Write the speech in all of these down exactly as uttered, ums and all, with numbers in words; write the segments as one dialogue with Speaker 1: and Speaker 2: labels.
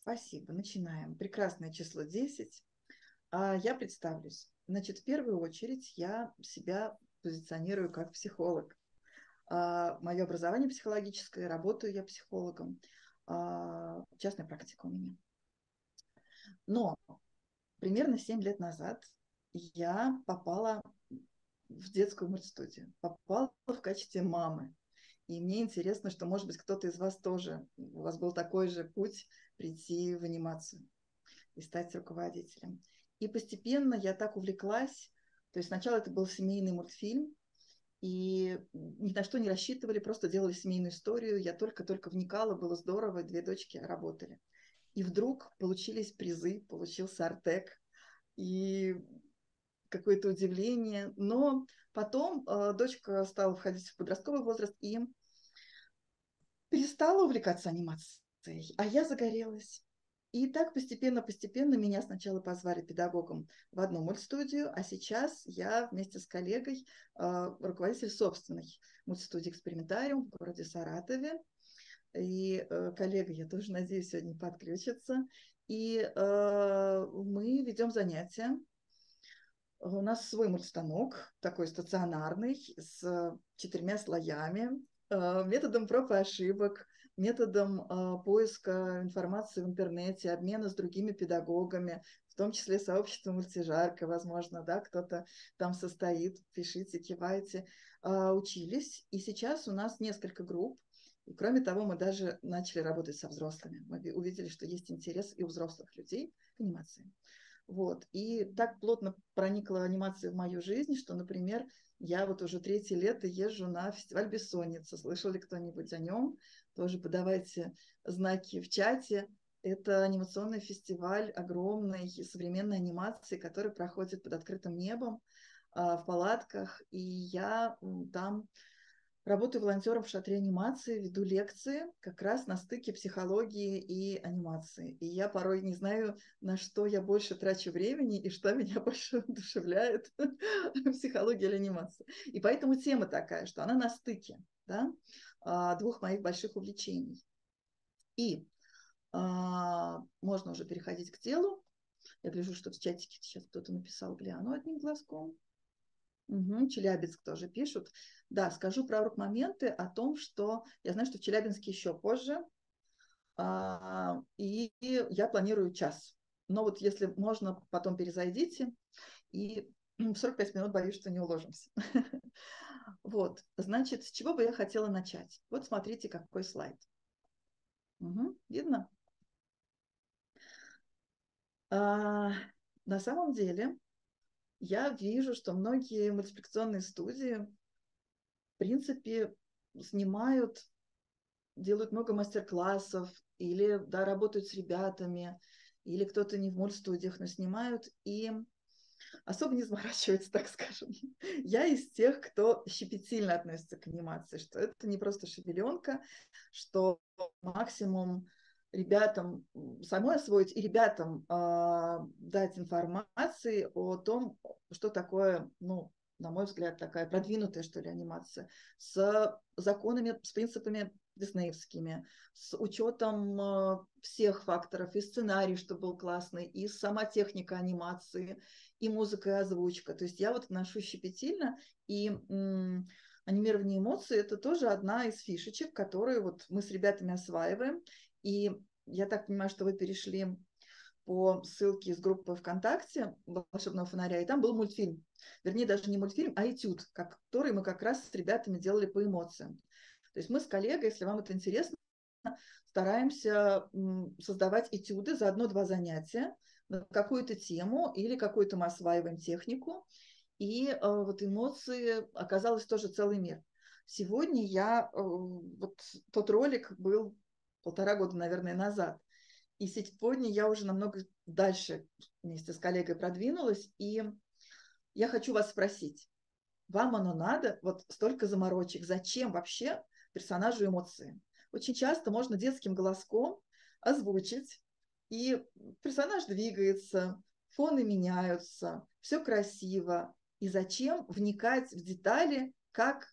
Speaker 1: Спасибо. Начинаем. Прекрасное число десять. А, Я представлюсь. Значит, в первую очередь я себя позиционирую как психолог. А, Мое образование психологическое, работаю я психологом. А, Частная практика у меня. Но примерно семь лет назад я попала в детскую мультстудию. Попала в качестве мамы. И мне интересно, что, может быть, кто-то из вас тоже, у вас был такой же путь прийти в анимацию и стать руководителем. И постепенно я так увлеклась, то есть сначала это был семейный мультфильм, и ни на что не рассчитывали, просто делали семейную историю, я только-только вникала, было здорово, две дочки работали. И вдруг получились призы, получился Артек, и какое-то удивление, но потом э, дочка стала входить в подростковый возраст и перестала увлекаться анимацией, а я загорелась. И так постепенно-постепенно меня сначала позвали педагогом в одну мультстудию, а сейчас я вместе с коллегой э, руководитель собственной мультстудии «Экспериментариум» в городе Саратове. И э, коллега, я тоже надеюсь, сегодня подключится. И э, мы ведем занятия. У нас свой мультстанок, такой стационарный, с четырьмя слоями, э, методом проб и ошибок, методом э, поиска информации в интернете, обмена с другими педагогами, в том числе сообщество мультижарка, возможно, да, кто-то там состоит, пишите, кивайте, э, учились. И сейчас у нас несколько групп. И кроме того, мы даже начали работать со взрослыми. Мы увидели, что есть интерес и у взрослых людей к анимации. Вот. И так плотно проникла анимация в мою жизнь, что, например, я вот уже третье лето езжу на фестиваль «Бессонница». Слышал ли кто-нибудь о нем? Тоже подавайте знаки в чате. Это анимационный фестиваль огромной современной анимации, который проходит под открытым небом в палатках. И я там работаю волонтером в шатре анимации, веду лекции как раз на стыке психологии и анимации. И я порой не знаю, на что я больше трачу времени и что меня больше вдохновляет, психология или анимация. И поэтому тема такая, что она на стыке, да, двух моих больших увлечений. И а, можно уже переходить к делу. Я гляжу, что в чатике сейчас кто-то написал, гляну одним глазком. Угу, Челябинск тоже пишут. Да, скажу про оргмоменты о том, что я знаю, что в Челябинске еще позже, а, и я планирую час. Но вот если можно, потом перезайдите, и в сорок пять минут боюсь, что не уложимся. Вот, значит, с чего бы я хотела начать? Вот смотрите, какой слайд. Угу, видно? А, на самом деле, я вижу, что многие мультипликационные студии, в принципе, снимают, делают много мастер-классов, или, да, работают с ребятами, или кто-то не в мультстудиях, но снимают, и особо не заморачивается, так скажем. Я из тех, кто щепетильно относится к анимации, что это не просто шевеленка, что максимум ребятам самой освоить и ребятам э, дать информации о том, что такое, ну, на мой взгляд, такая продвинутая, что ли, анимация, с законами, с принципами диснеевскими, с учетом э, всех факторов, и сценарий, чтобы был классный, и сама техника анимации, и музыка, и озвучка. То есть я вот отношу щепетильно, и м, анимирование эмоций – это тоже одна из фишечек, которые вот мы с ребятами осваиваем. И я так понимаю, что вы перешли по ссылке из группы ВКонтакте «Волшебного фонаря», и там был мультфильм. Вернее, даже не мультфильм, а этюд, который мы как раз с ребятами делали по эмоциям. То есть мы с коллегой, если вам это интересно, стараемся создавать этюды за одно-два занятия на какую-то тему или какую-то мы осваиваем технику. И э, вот эмоции оказалось тоже целый мир. Сегодня я, э, вот тот ролик был полтора года, наверное, назад. И сегодня я уже намного дальше вместе с коллегой продвинулась. И я хочу вас спросить, вам оно надо? Вот столько заморочек. Зачем вообще персонажу эмоции? Очень часто можно детским голоском озвучить, и персонаж двигается, фоны меняются, все красиво. И зачем вникать в детали, как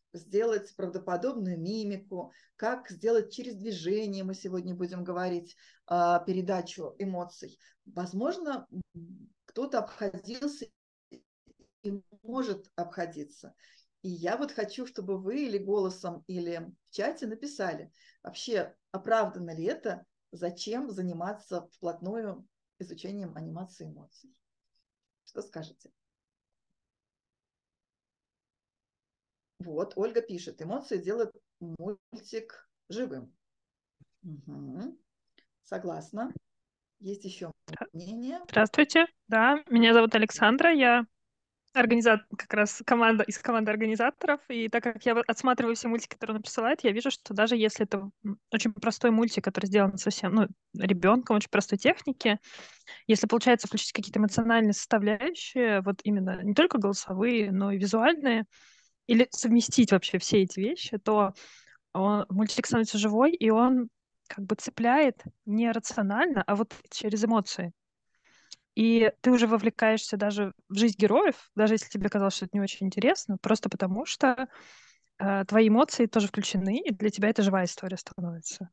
Speaker 1: сделать правдоподобную мимику, как сделать через движение, мы сегодня будем говорить, передачу эмоций. Возможно, кто-то обходился и может обходиться. И я вот хочу, чтобы вы или голосом, или в чате написали, вообще, оправдано ли это, зачем заниматься вплотную изучением анимации эмоций. Что скажете? Вот, Ольга пишет, эмоции делают мультик живым. Угу. Согласна. Есть еще мнение?
Speaker 2: Здравствуйте, да, меня зовут Александра, я организатор, как раз команда из команды организаторов, и так как я отсматриваю все мультики, которые она присылает, я вижу, что даже если это очень простой мультик, который сделан совсем, ну, ребенком, очень простой техники, если получается включить какие-то эмоциональные составляющие, вот именно не только голосовые, но и визуальные, или совместить вообще все эти вещи, то он, мультик становится живой, и он как бы цепляет не рационально, а вот через эмоции. И ты уже вовлекаешься даже в жизнь героев, даже если тебе казалось, что это не очень интересно, просто потому что э, твои эмоции тоже включены, и для тебя это живая история становится.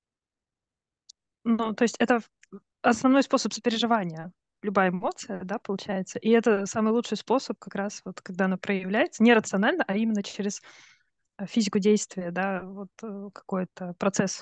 Speaker 2: Ну, то есть это основной способ сопереживания. Любая эмоция, да, получается. И это самый лучший способ как раз вот, когда она проявляется, не рационально, а именно через физику действия, да, вот э, какой-то процесс.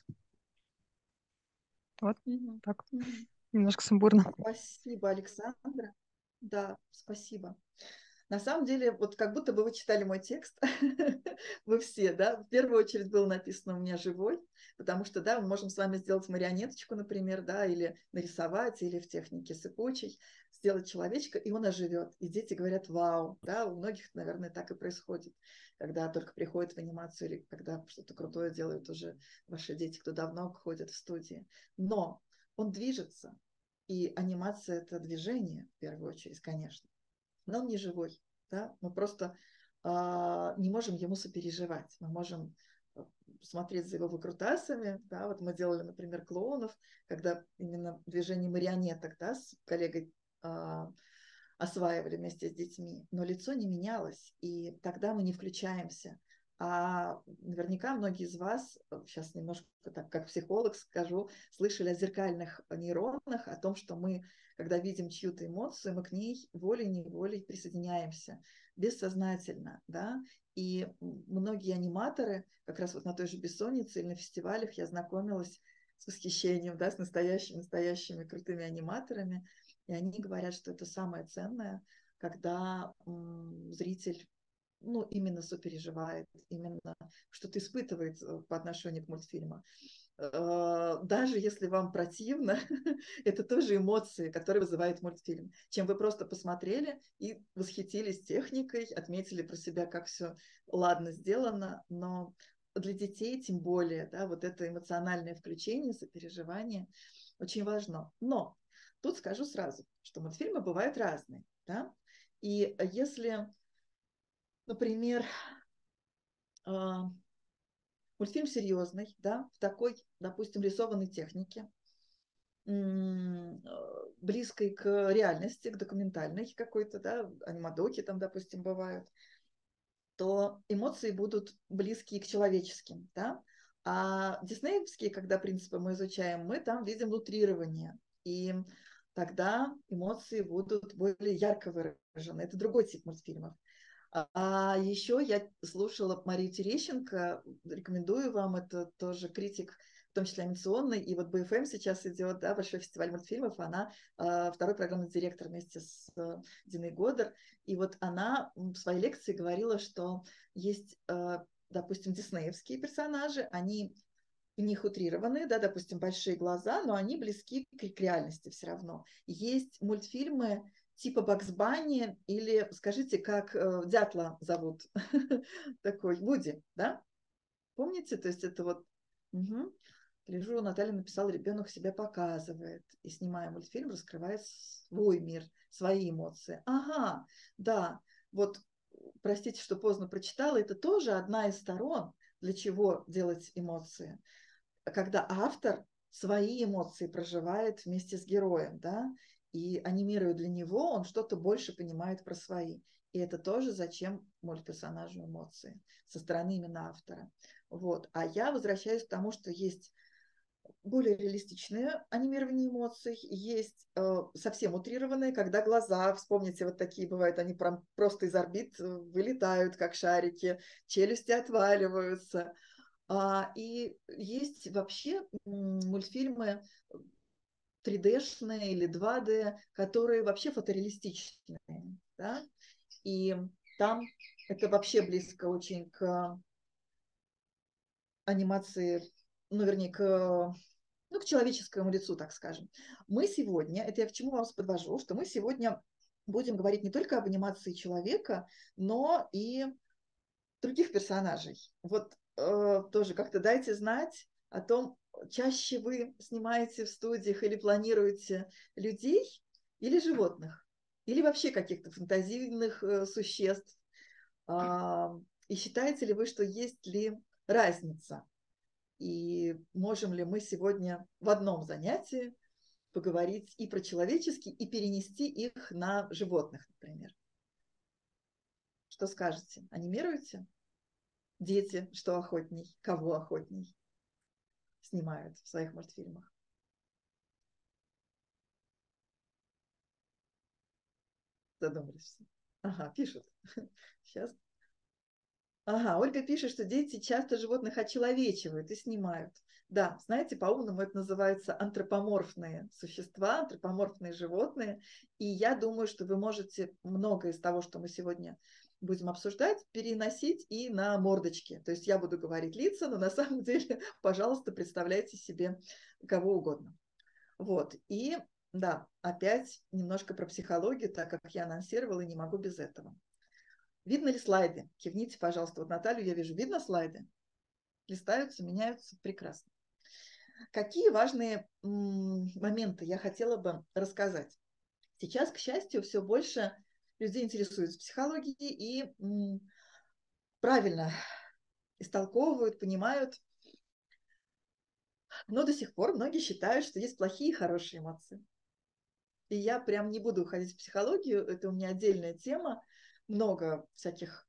Speaker 2: Вот
Speaker 1: Угу.
Speaker 2: так.
Speaker 1: Угу.
Speaker 2: Немножко сумбурно.
Speaker 1: Спасибо, Александра. Да, спасибо. На самом деле, вот как будто бы вы читали мой текст, вы все, да, в первую очередь было написано у меня живой, потому что, да, мы можем с вами сделать марионеточку, например, да, или нарисовать, или в технике сыпучей сделать человечка, и он оживет. И дети говорят, вау, да, у многих, наверное, так и происходит, когда только приходят в анимацию или когда что-то крутое делают уже ваши дети, кто давно ходят в студии. Но он движется, и анимация – это движение, в первую очередь, конечно. Но он не живой, да? Мы просто а, не можем ему сопереживать. Мы можем смотреть за его выкрутасами, да, вот мы делали, например, клоунов, когда именно движение марионеток, да, с коллегой а, осваивали вместе с детьми, но лицо не менялось, и тогда мы не включаемся. А наверняка многие из вас, сейчас немножко так, как психолог скажу, слышали о зеркальных нейронах, о том, что мы, когда видим чью-то эмоцию, мы к ней волей-неволей присоединяемся, бессознательно, да, и многие аниматоры, как раз вот на той же «Бессоннице» или на фестивалях я знакомилась с восхищением, да, с настоящими, настоящими крутыми аниматорами, и они говорят, что это самое ценное, когда м, зритель, ну, именно сопереживает, именно что-то испытывает по отношению к мультфильму. Даже если вам противно, это тоже эмоции, которые вызывает мультфильм. Чем вы просто посмотрели и восхитились техникой, отметили про себя, как все ладно сделано, но для детей тем более, да, вот это эмоциональное включение, сопереживание очень важно. Но тут скажу сразу, что мультфильмы бывают разные, да, и если, например, мультфильм серьезный, да, в такой, допустим, рисованной технике, близкой к реальности, к документальной какой-то, да, анимадоки там, допустим, бывают, то эмоции будут близкие к человеческим, да. А диснеевские, когда принципы мы изучаем, мы там видим утрирование, и тогда эмоции будут более ярко выражены. Это другой тип мультфильмов. А еще я слушала Марию Терещенко, рекомендую вам, это тоже критик, в том числе анимационный, и вот бэ эф эм сейчас идет, да, Большой фестиваль мультфильмов, она э, второй программный директор вместе с э, Диной Годер, и вот она в своей лекции говорила, что есть, э, допустим, диснеевские персонажи, они у них утрированные, да, допустим, большие глаза, но они близки к, к реальности все равно. Есть мультфильмы типа Бакс Банни или, скажите, как э, дятла зовут, такой, Вуди, да? Помните? То есть это вот... Угу. Лежу, Наталья написала, ребенок себя показывает. И снимая мультфильм, раскрывает свой мир, свои эмоции. Ага, да, вот, простите, что поздно прочитала, это тоже одна из сторон, для чего делать эмоции. Когда автор свои эмоции проживает вместе с героем, да, и анимируя для него, он что-то больше понимает про свои. И это тоже зачем мультперсонажу эмоции со стороны именно автора. Вот. А я возвращаюсь к тому, что есть более реалистичные анимирование эмоций, есть э, совсем утрированные, когда глаза, вспомните, вот такие бывают, они прям просто из орбит вылетают, как шарики, челюсти отваливаются. А, и есть вообще мультфильмы три дэ-шные или два дэ, которые вообще фотореалистичные, да? И там это вообще близко очень к анимации, ну, вернее, к, ну, к человеческому лицу, так скажем. Мы сегодня, это я к чему вас подвожу, что мы сегодня будем говорить не только об анимации человека, но и других персонажей. Вот э, тоже как-то дайте знать о том, чаще вы снимаете в студиях или планируете людей или животных, или вообще каких-то фантазийных э, существ. А, и считаете ли вы, что есть ли разница? И можем ли мы сегодня в одном занятии поговорить и про человеческие, и перенести их на животных, например? Что скажете? Анимируете? Дети, что охотней, кого охотней снимают в своих мультфильмах? Задумались все. Ага, пишут. Сейчас. Ага, Ольга пишет, что дети часто животных очеловечивают и снимают. Да, знаете, по-умному это называется антропоморфные существа, антропоморфные животные. И я думаю, что вы можете многое из того, что мы сегодня будем обсуждать, переносить и на мордочки. То есть я буду говорить лица, но на самом деле, пожалуйста, представляйте себе кого угодно. Вот. И да, опять немножко про психологию, так как я анонсировала, и не могу без этого. Видно ли слайды? Кивните, пожалуйста. Вот Наталью я вижу. Видно слайды? Листаются, меняются. Прекрасно. Какие важные м, моменты я хотела бы рассказать? Сейчас, к счастью, все больше людей интересуются психологией и м, правильно истолковывают, понимают. Но до сих пор многие считают, что есть плохие и хорошие эмоции. И я прям не буду уходить в психологию, это у меня отдельная тема. Много всяких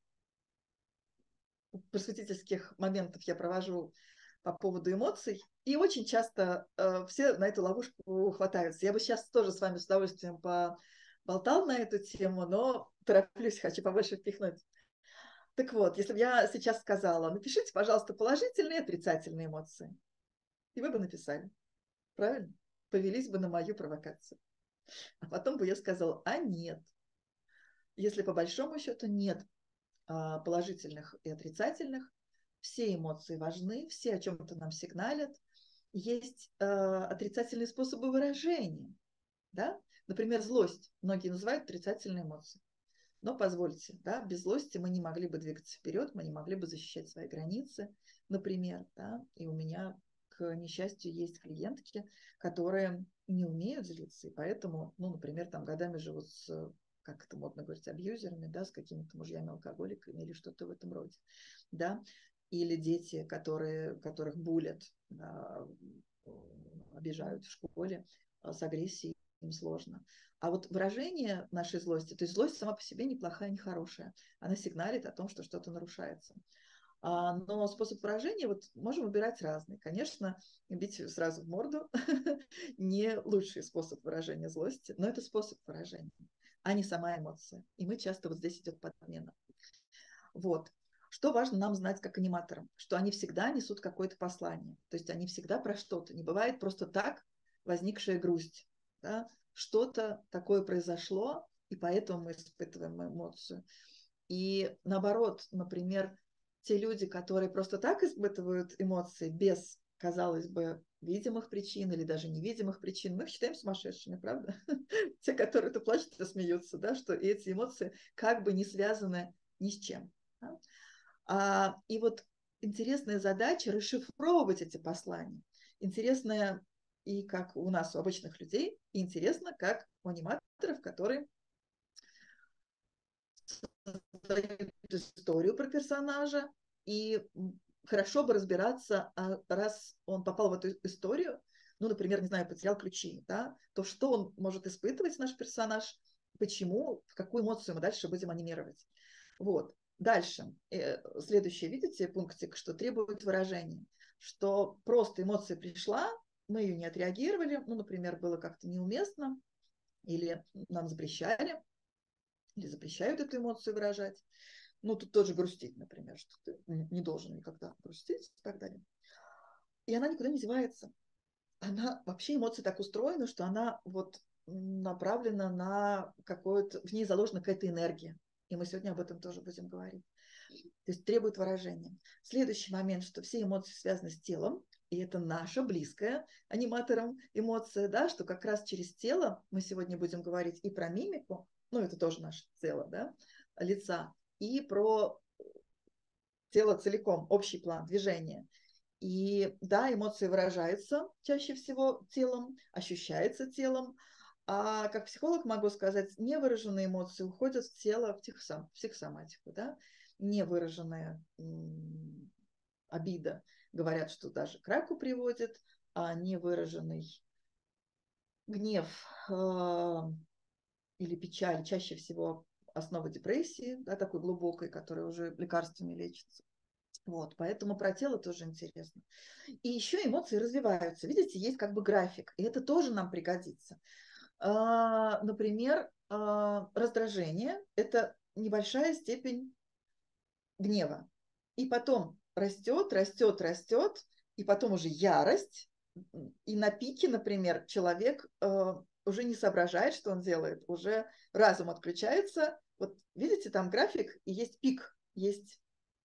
Speaker 1: просветительских моментов я провожу по поводу эмоций, и очень часто э, все на эту ловушку хватаются. Я бы сейчас тоже с вами с удовольствием поболтал на эту тему, но тороплюсь, хочу побольше впихнуть. Так вот, если бы я сейчас сказала, напишите, пожалуйста, положительные и отрицательные эмоции, и вы бы написали, правильно? Повелись бы на мою провокацию. А потом бы я сказала, а нет. Если по большому счету нет положительных и отрицательных, все эмоции важны, все о чем-то нам сигналят. Есть э, отрицательные способы выражения. Да? Например, злость. Многие называют отрицательной эмоцией. Но позвольте, да, без злости мы не могли бы двигаться вперед, мы не могли бы защищать свои границы, например. Да? И у меня, к несчастью, есть клиентки, которые не умеют злиться, и поэтому, ну, например, там годами живут с, как это модно говорить, абьюзерами, да, с какими-то мужьями-алкоголиками или что-то в этом роде. Да? Или дети, которые, которых булят, да, обижают в школе с агрессией, им сложно. А вот выражение нашей злости, то есть злость сама по себе неплохая, не хорошая, она сигналит о том, что что-то нарушается. А, но способ выражения вот можем выбирать разный. Конечно, бить сразу в морду не лучший способ выражения злости, но это способ выражения, а не сама эмоция. И мы часто вот здесь идет подмена. Вот. Что важно нам знать как аниматорам? Что они всегда несут какое-то послание. То есть они всегда про что-то. Не бывает просто так возникшая грусть. Да? Что-то такое произошло, и поэтому мы испытываем эмоцию. И наоборот, например, те люди, которые просто так испытывают эмоции без, казалось бы, видимых причин или даже невидимых причин, мы их считаем сумасшедшими, правда? Те, которые то плачут, то смеются, да, что эти эмоции как бы не связаны ни с чем. Да? А, и вот интересная задача расшифровывать эти послания. Интересная и как у нас, у обычных людей, и интересно, как у аниматоров, которые создают историю про персонажа, и хорошо бы разбираться, раз он попал в эту историю, ну, например, не знаю, потерял ключи, да, то что он может испытывать, наш персонаж, почему, в какую эмоцию мы дальше будем анимировать. Вот. Дальше. Следующее, видите, пунктик, что требует выражения. Что просто эмоция пришла, мы ее не отреагировали, ну, например, было как-то неуместно, или нам запрещали, или запрещают эту эмоцию выражать. Ну, тут тоже грустить, например, что ты не должен никогда грустить и так далее. И она никуда не девается. Она, вообще эмоция так устроена, что она вот направлена на какое-то, в ней заложена какая-то энергия. И мы сегодня об этом тоже будем говорить. То есть требует выражения. Следующий момент, что все эмоции связаны с телом, и это наша близкая аниматорам эмоция, да, что как раз через тело мы сегодня будем говорить и про мимику, ну это тоже наше тело, да, лица, и про тело целиком, общий план, движение. И да, эмоции выражаются чаще всего телом, ощущаются телом, а как психолог могу сказать, невыраженные эмоции уходят в тело, в психосом, психосоматику, да, невыраженная м, обида, говорят, что даже к раку приводит, а невыраженный гнев э, или печаль чаще всего основа депрессии, да, такой глубокой, которая уже лекарствами лечится. Вот, поэтому про тело тоже интересно. И еще эмоции развиваются. Видите, есть как бы график, и это тоже нам пригодится. А, например, а, раздражение – это небольшая степень гнева. И потом растет, растет, растет, и потом уже ярость. И на пике, например, человек э, уже не соображает, что он делает, уже разум отключается. Вот видите, там график, и есть пик, есть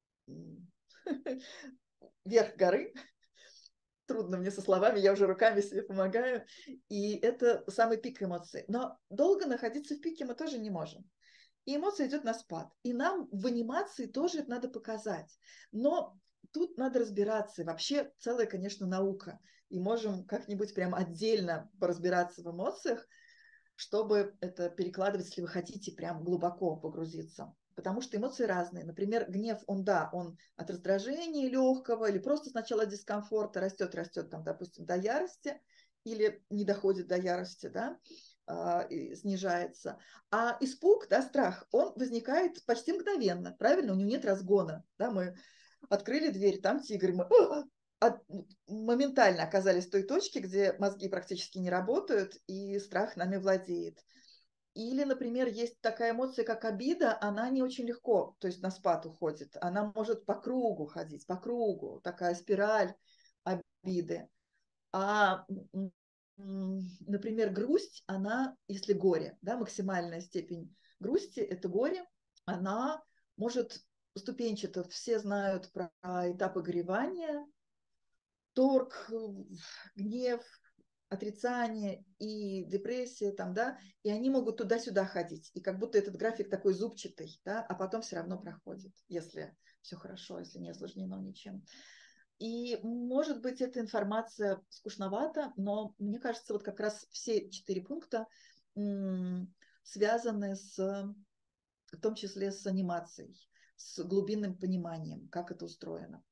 Speaker 1: верх горы. Трудно мне со словами, я уже руками себе помогаю. И это самый пик эмоций. Но долго находиться в пике мы тоже не можем. И эмоция идет на спад. И нам в анимации тоже это надо показать. Но тут надо разбираться. Вообще целая, конечно, наука. И можем как-нибудь прям отдельно поразбираться в эмоциях, чтобы это перекладывать, если вы хотите, прям глубоко погрузиться. Потому что эмоции разные. Например, гнев, он, да, он от раздражения легкого или просто сначала дискомфорта растет, растет, там, допустим, до ярости или не доходит до ярости, да, и снижается. А испуг, да, страх, он возникает почти мгновенно, правильно? У него нет разгона, да, мы открыли дверь, там тигр, мы от, моментально оказались в той точке, где мозги практически не работают, и страх нами владеет. Или, например, есть такая эмоция, как обида, она не очень легко, то есть на спад уходит. Она может по кругу ходить, по кругу, такая спираль обиды. А, например, грусть, она, если горе, да, максимальная степень грусти – это горе, она может ступенчато, все знают про этапы горевания, торг, гнев, отрицание и депрессия, там, да, и они могут туда-сюда ходить. И как будто этот график такой зубчатый, да, а потом все равно проходит, если все хорошо, если не осложнено ничем. И, может быть, эта информация скучновата, но мне кажется, вот как раз все четыре пункта м, связаны с, в том числе с анимацией, с глубинным пониманием, как это устроено.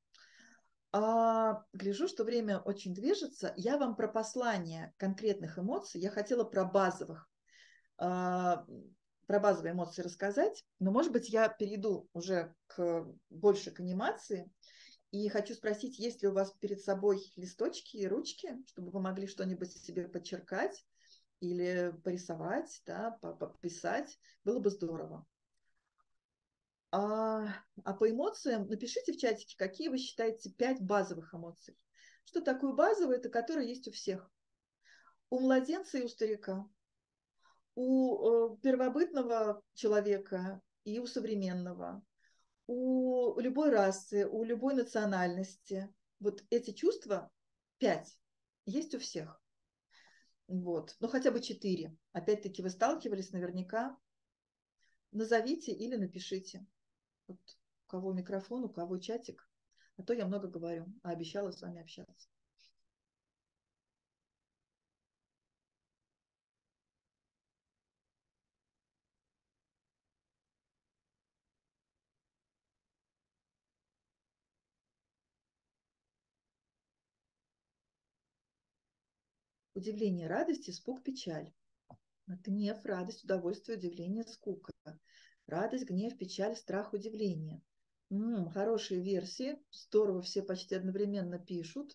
Speaker 1: А, гляжу, что время очень движется. Я вам про послание конкретных эмоций, я хотела про базовых, а, про базовые эмоции рассказать, но, может быть, я перейду уже к, больше к анимации. И хочу спросить, есть ли у вас перед собой листочки и ручки, чтобы вы могли что-нибудь себе подчеркать или порисовать, да, пописать. Было бы здорово. А, а по эмоциям напишите в чатике, какие вы считаете пять базовых эмоций. Что такое базовое? Это которое есть у всех. У младенца и у старика. У э, первобытного человека и у современного. У любой расы, у любой национальности. Вот эти чувства, пять, есть у всех. Вот. Ну, хотя бы четыре. Опять-таки вы сталкивались наверняка. Назовите или напишите. Вот у кого микрофон, у кого чатик. А то я много говорю, а обещала с вами общаться. Удивление, радость, испуг, печаль. Гнев, радость, удовольствие, удивление, скука. Радость, гнев, печаль, страх, удивление. М-м, хорошие версии. Здорово, все почти одновременно пишут.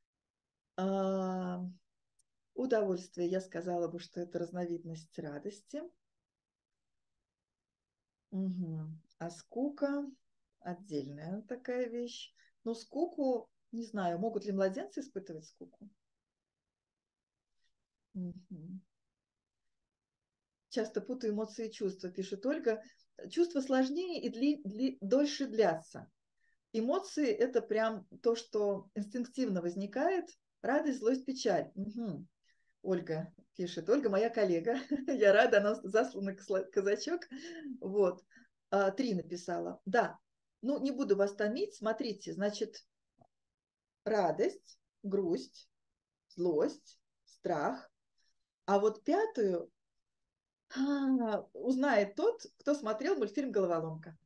Speaker 1: А, удовольствие, я сказала бы, что это разновидность радости. Угу. А скука отдельная такая вещь. Но скуку, не знаю, могут ли младенцы испытывать скуку? Угу. Часто путаю эмоции и чувства, пишет Ольга. Чувства сложнее и дли, дли, дольше длятся. Эмоции – это прям то, что инстинктивно возникает. Радость, злость, печаль. Угу. Ольга пишет. Ольга моя коллега. Я рада, она засланный казачок. Вот. А, три написала. Да. Ну, не буду вас томить. Смотрите, значит, радость, грусть, злость, страх. А вот пятую а, узнает тот, кто смотрел мультфильм «Головоломка».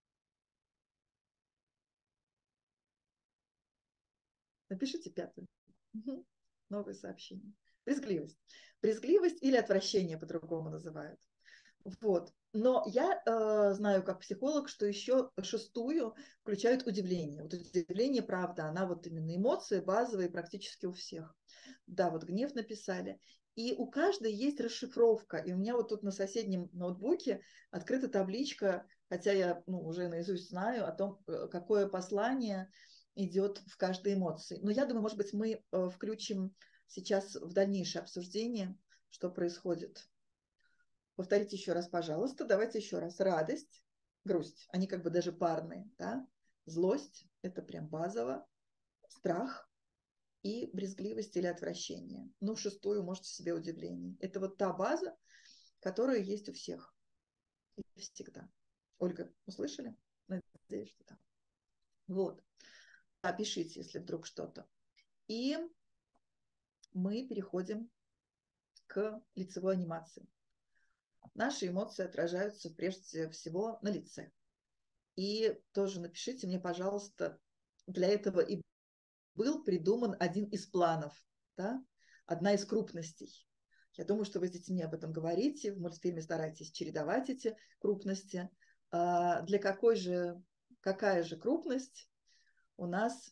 Speaker 1: Напишите пятую. Угу. Новое сообщение. Брезгливость. Брезгливость или отвращение по-другому называют. Вот. Но я э, знаю как психолог, что еще шестую включают удивление. Вот удивление, правда, она вот именно эмоции базовые практически у всех. Да, вот гнев написали. И у каждой есть расшифровка. И у меня вот тут на соседнем ноутбуке открыта табличка, хотя я ну, уже наизусть знаю о том, какое послание идет в каждой эмоции. Но я думаю, может быть, мы э, включим сейчас в дальнейшее обсуждение, что происходит. Повторите еще раз, пожалуйста. Давайте еще раз. Радость, грусть. Они как бы даже парные. Да? Злость – это прям базово. Страх и брезгливость или отвращение. Ну, шестую можете себе удивление. Это вот та база, которая есть у всех. И всегда. Ольга, услышали? Надеюсь, что да. Вот. А пишите, если вдруг что-то. И мы переходим к лицевой анимации. Наши эмоции отражаются прежде всего на лице. И тоже напишите мне, пожалуйста, для этого и был придуман один из планов, да? Одна из крупностей. Я думаю, что вы с детьми об этом говорите, в мультфильме старайтесь чередовать эти крупности. А для какой же, какая же крупность у нас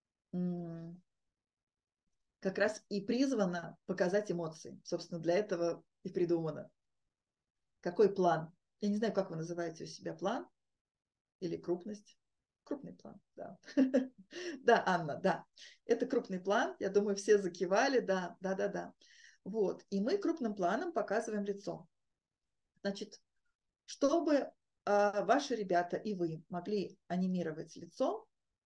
Speaker 1: м- как раз и призвана показать эмоции. Собственно, для этого и придумано. Какой план? Я не знаю, как вы называете у себя план или крупность. Крупный план, да. Да, Анна, да. Это крупный план. Я думаю, все закивали, да, да, да, да. Вот. И мы крупным планом показываем лицо. Значит, чтобы а, ваши ребята и вы могли анимировать лицо,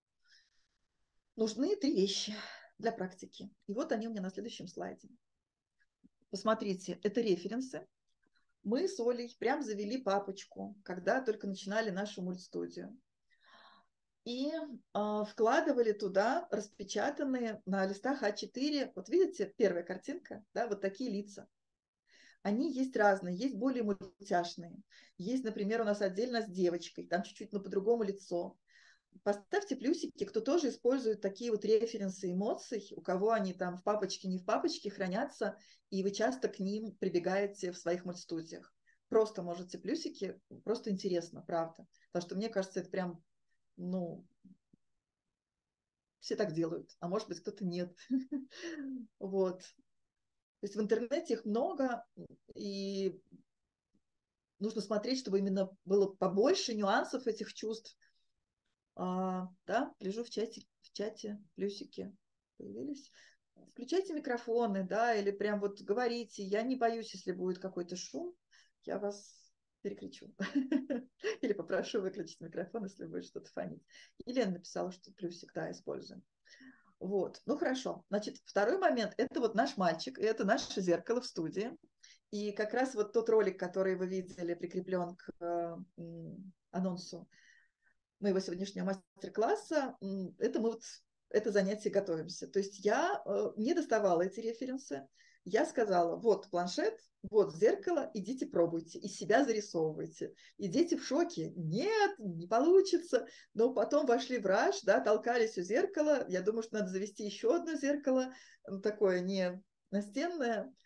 Speaker 1: нужны три вещи для практики. И вот они у меня на следующем слайде. Посмотрите, это референсы. Мы с Олей прям завели папочку, когда только начинали нашу мультстудию. И э, вкладывали туда распечатанные на листах а четыре, вот видите, первая картинка, да, вот такие лица. Они есть разные, есть более мультяшные. Есть, например, у нас отдельно с девочкой, там чуть-чуть, ну, по-другому лицо. Поставьте плюсики, кто тоже использует такие вот референсы эмоций, у кого они там в папочке, не в папочке хранятся, и вы часто к ним прибегаете в своих мультстудиях. Просто можете плюсики, просто интересно, правда. Потому что мне кажется, это прям, ну, все так делают, а может быть, кто-то нет. Вот. То есть в интернете их много, и нужно смотреть, чтобы именно было побольше нюансов этих чувств. А, да, гляжу в чате, в чате плюсики появились. Включайте микрофоны, да, или прям вот говорите. Я не боюсь, если будет какой-то шум, я вас перекричу. Или попрошу выключить микрофон, если будет что-то фонить. Елена написала, что плюсик, да, используем. Вот, ну хорошо. Значит, второй момент – это вот наш мальчик, и это наше зеркало в студии. И как раз вот тот ролик, который вы видели, прикреплен к э, анонсу моего сегодняшнего мастер-класса, это мы вот это занятие готовимся. То есть я э, не доставала эти референсы, я сказала, вот планшет, вот зеркало, идите пробуйте, и себя зарисовывайте. И дети в шоке, нет, не получится. Но потом вошли в раж, да, толкались у зеркала. Я думаю, что надо завести еще одно зеркало, такое не настенное.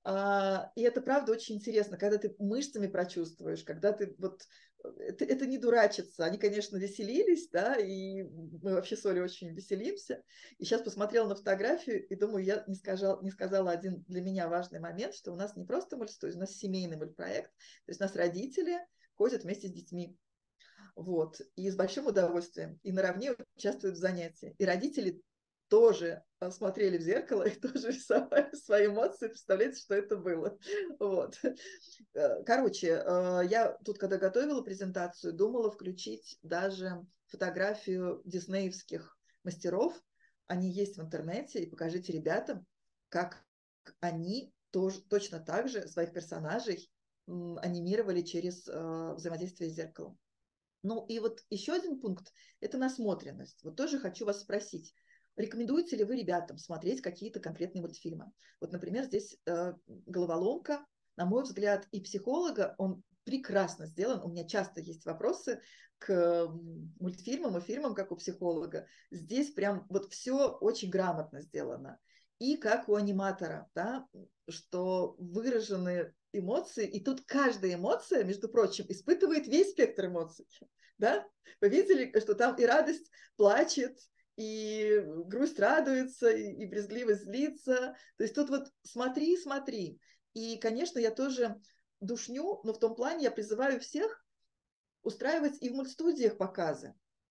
Speaker 1: А, и это правда очень интересно, когда ты мышцами прочувствуешь, когда ты вот это, это не дурачиться. Они, конечно, веселились, да, и мы вообще с Олей очень веселимся. И сейчас посмотрела на фотографию и думаю, я не сказала, не сказала один для меня важный момент, что у нас не просто мультстудия, у нас семейный мультпроект. То есть у нас родители ходят вместе с детьми. Вот, и с большим удовольствием, и наравне участвуют в занятии. И родители тоже смотрели в зеркало и тоже рисовали свои эмоции. Представляете, что это было? Вот. Короче, я тут, когда готовила презентацию, думала включить даже фотографию диснеевских мастеров. Они есть в интернете, и покажите ребятам, как они тоже, точно так же своих персонажей анимировали через взаимодействие с зеркалом. Ну и вот еще один пункт – это насмотренность. Вот тоже хочу вас спросить, рекомендуете ли вы ребятам смотреть какие-то конкретные мультфильмы? Вот, например, здесь э, «Головоломка», на мой взгляд, и психолога, он прекрасно сделан. У меня часто есть вопросы к мультфильмам и фильмам, как у психолога. Здесь прям вот все очень грамотно сделано. И как у аниматора, да, что выражены эмоции, и тут каждая эмоция, между прочим, испытывает весь спектр эмоций. Да? Вы видели, что там и радость плачет, и грусть радуется, и, и брезгливость злится. То есть тут вот смотри, смотри. И, конечно, я тоже душню, но в том плане я призываю всех устраивать и в мультстудиях показы.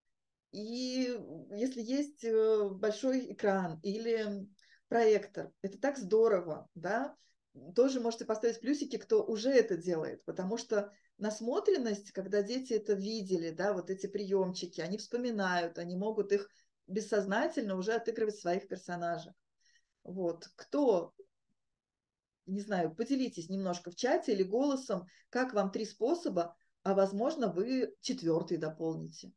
Speaker 1: И если есть большой экран или проектор, это так здорово, да, тоже можете поставить плюсики, кто уже это делает, потому что насмотренность, когда дети это видели, да, вот эти приемчики, они вспоминают, они могут их бессознательно уже отыгрывать в своих персонажах. Вот, кто, не знаю, поделитесь немножко в чате или голосом, как вам три способа, а возможно вы четвертый дополните.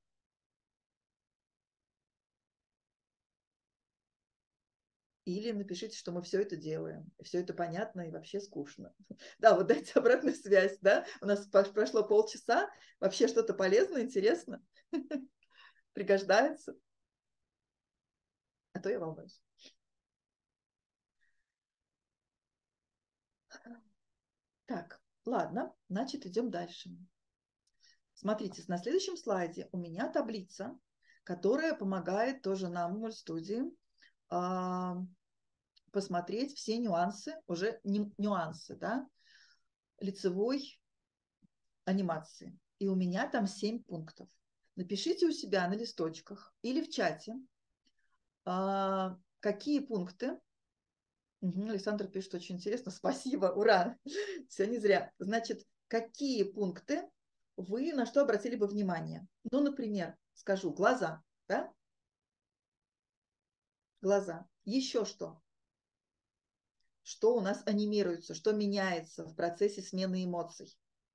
Speaker 1: Или напишите, что мы все это делаем, все это понятно и вообще скучно. Да, вот дайте обратную связь, да? У нас прошло полчаса, вообще что-то полезное, интересно, пригождается. А то я волнуюсь. Так, ладно, значит, идем дальше. Смотрите, на следующем слайде у меня таблица, которая помогает тоже нам в мультстудии посмотреть все нюансы, уже не нюансы, да, лицевой анимации. И у меня там семь пунктов. Напишите у себя на листочках или в чате, какие пункты. Угу, Александр пишет, очень интересно. Спасибо, ура! Все не зря. Значит, какие пункты вы на что обратили бы внимание? Ну, например, скажу, глаза, да? Глаза. Еще что? Что у нас анимируется, что меняется в процессе смены эмоций?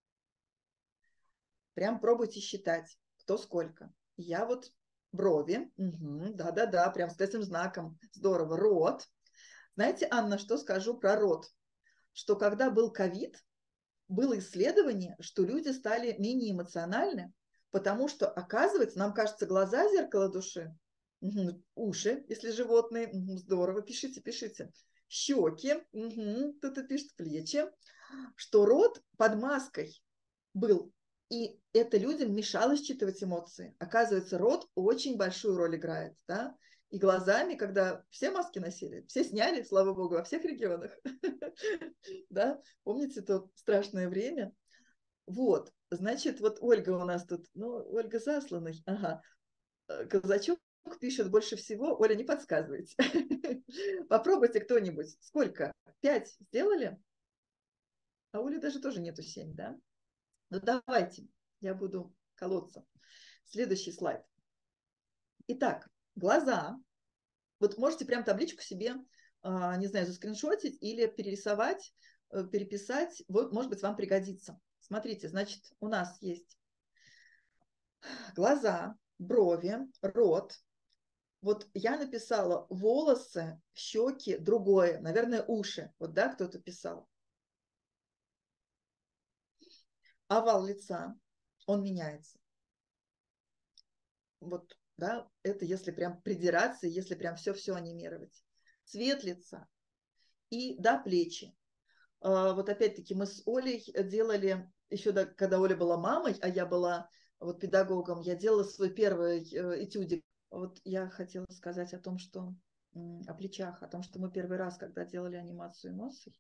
Speaker 1: Прям пробуйте считать, кто сколько. Я вот брови, угу, да-да-да, прям с этим знаком, здорово. Рот. Знаете, Анна, что скажу про рот? Что когда был ковид, было исследование, что люди стали менее эмоциональны, потому что, оказывается, нам кажется, глаза – зеркало души, угу, уши, если животные, угу, здорово, пишите, пишите, щеки, угу, кто-то пишет плечи, что рот под маской был. И это людям мешало считывать эмоции. Оказывается, рот очень большую роль играет, да? И глазами, когда все маски носили, все сняли, слава богу, во всех регионах, да? Помните то страшное время? Вот, значит, вот Ольга у нас тут, ну, Ольга Засланный, ага, Казачок пишет больше всего. Оля, не подсказывайте. Попробуйте кто-нибудь. Сколько? Пять сделали? А Оли даже тоже нету семь, да? Ну, давайте, я буду колоться. Следующий слайд. Итак, глаза. Вот можете прям табличку себе, не знаю, заскриншотить или перерисовать, переписать. Вот, может быть, вам пригодится. Смотрите, значит, у нас есть глаза, брови, рот. Вот я написала волосы, щеки, другое. Наверное, уши. Вот, да, кто-то писал. Овал лица, он меняется. Вот, да, это если прям придираться, если прям все-все анимировать. Цвет лица и, да, плечи. Вот опять-таки мы с Олей делали, еще до, когда Оля была мамой, а я была вот педагогом, я делала свой первый этюдик. Вот я хотела сказать о том, что о плечах, о том, что мы первый раз, когда делали анимацию эмоций,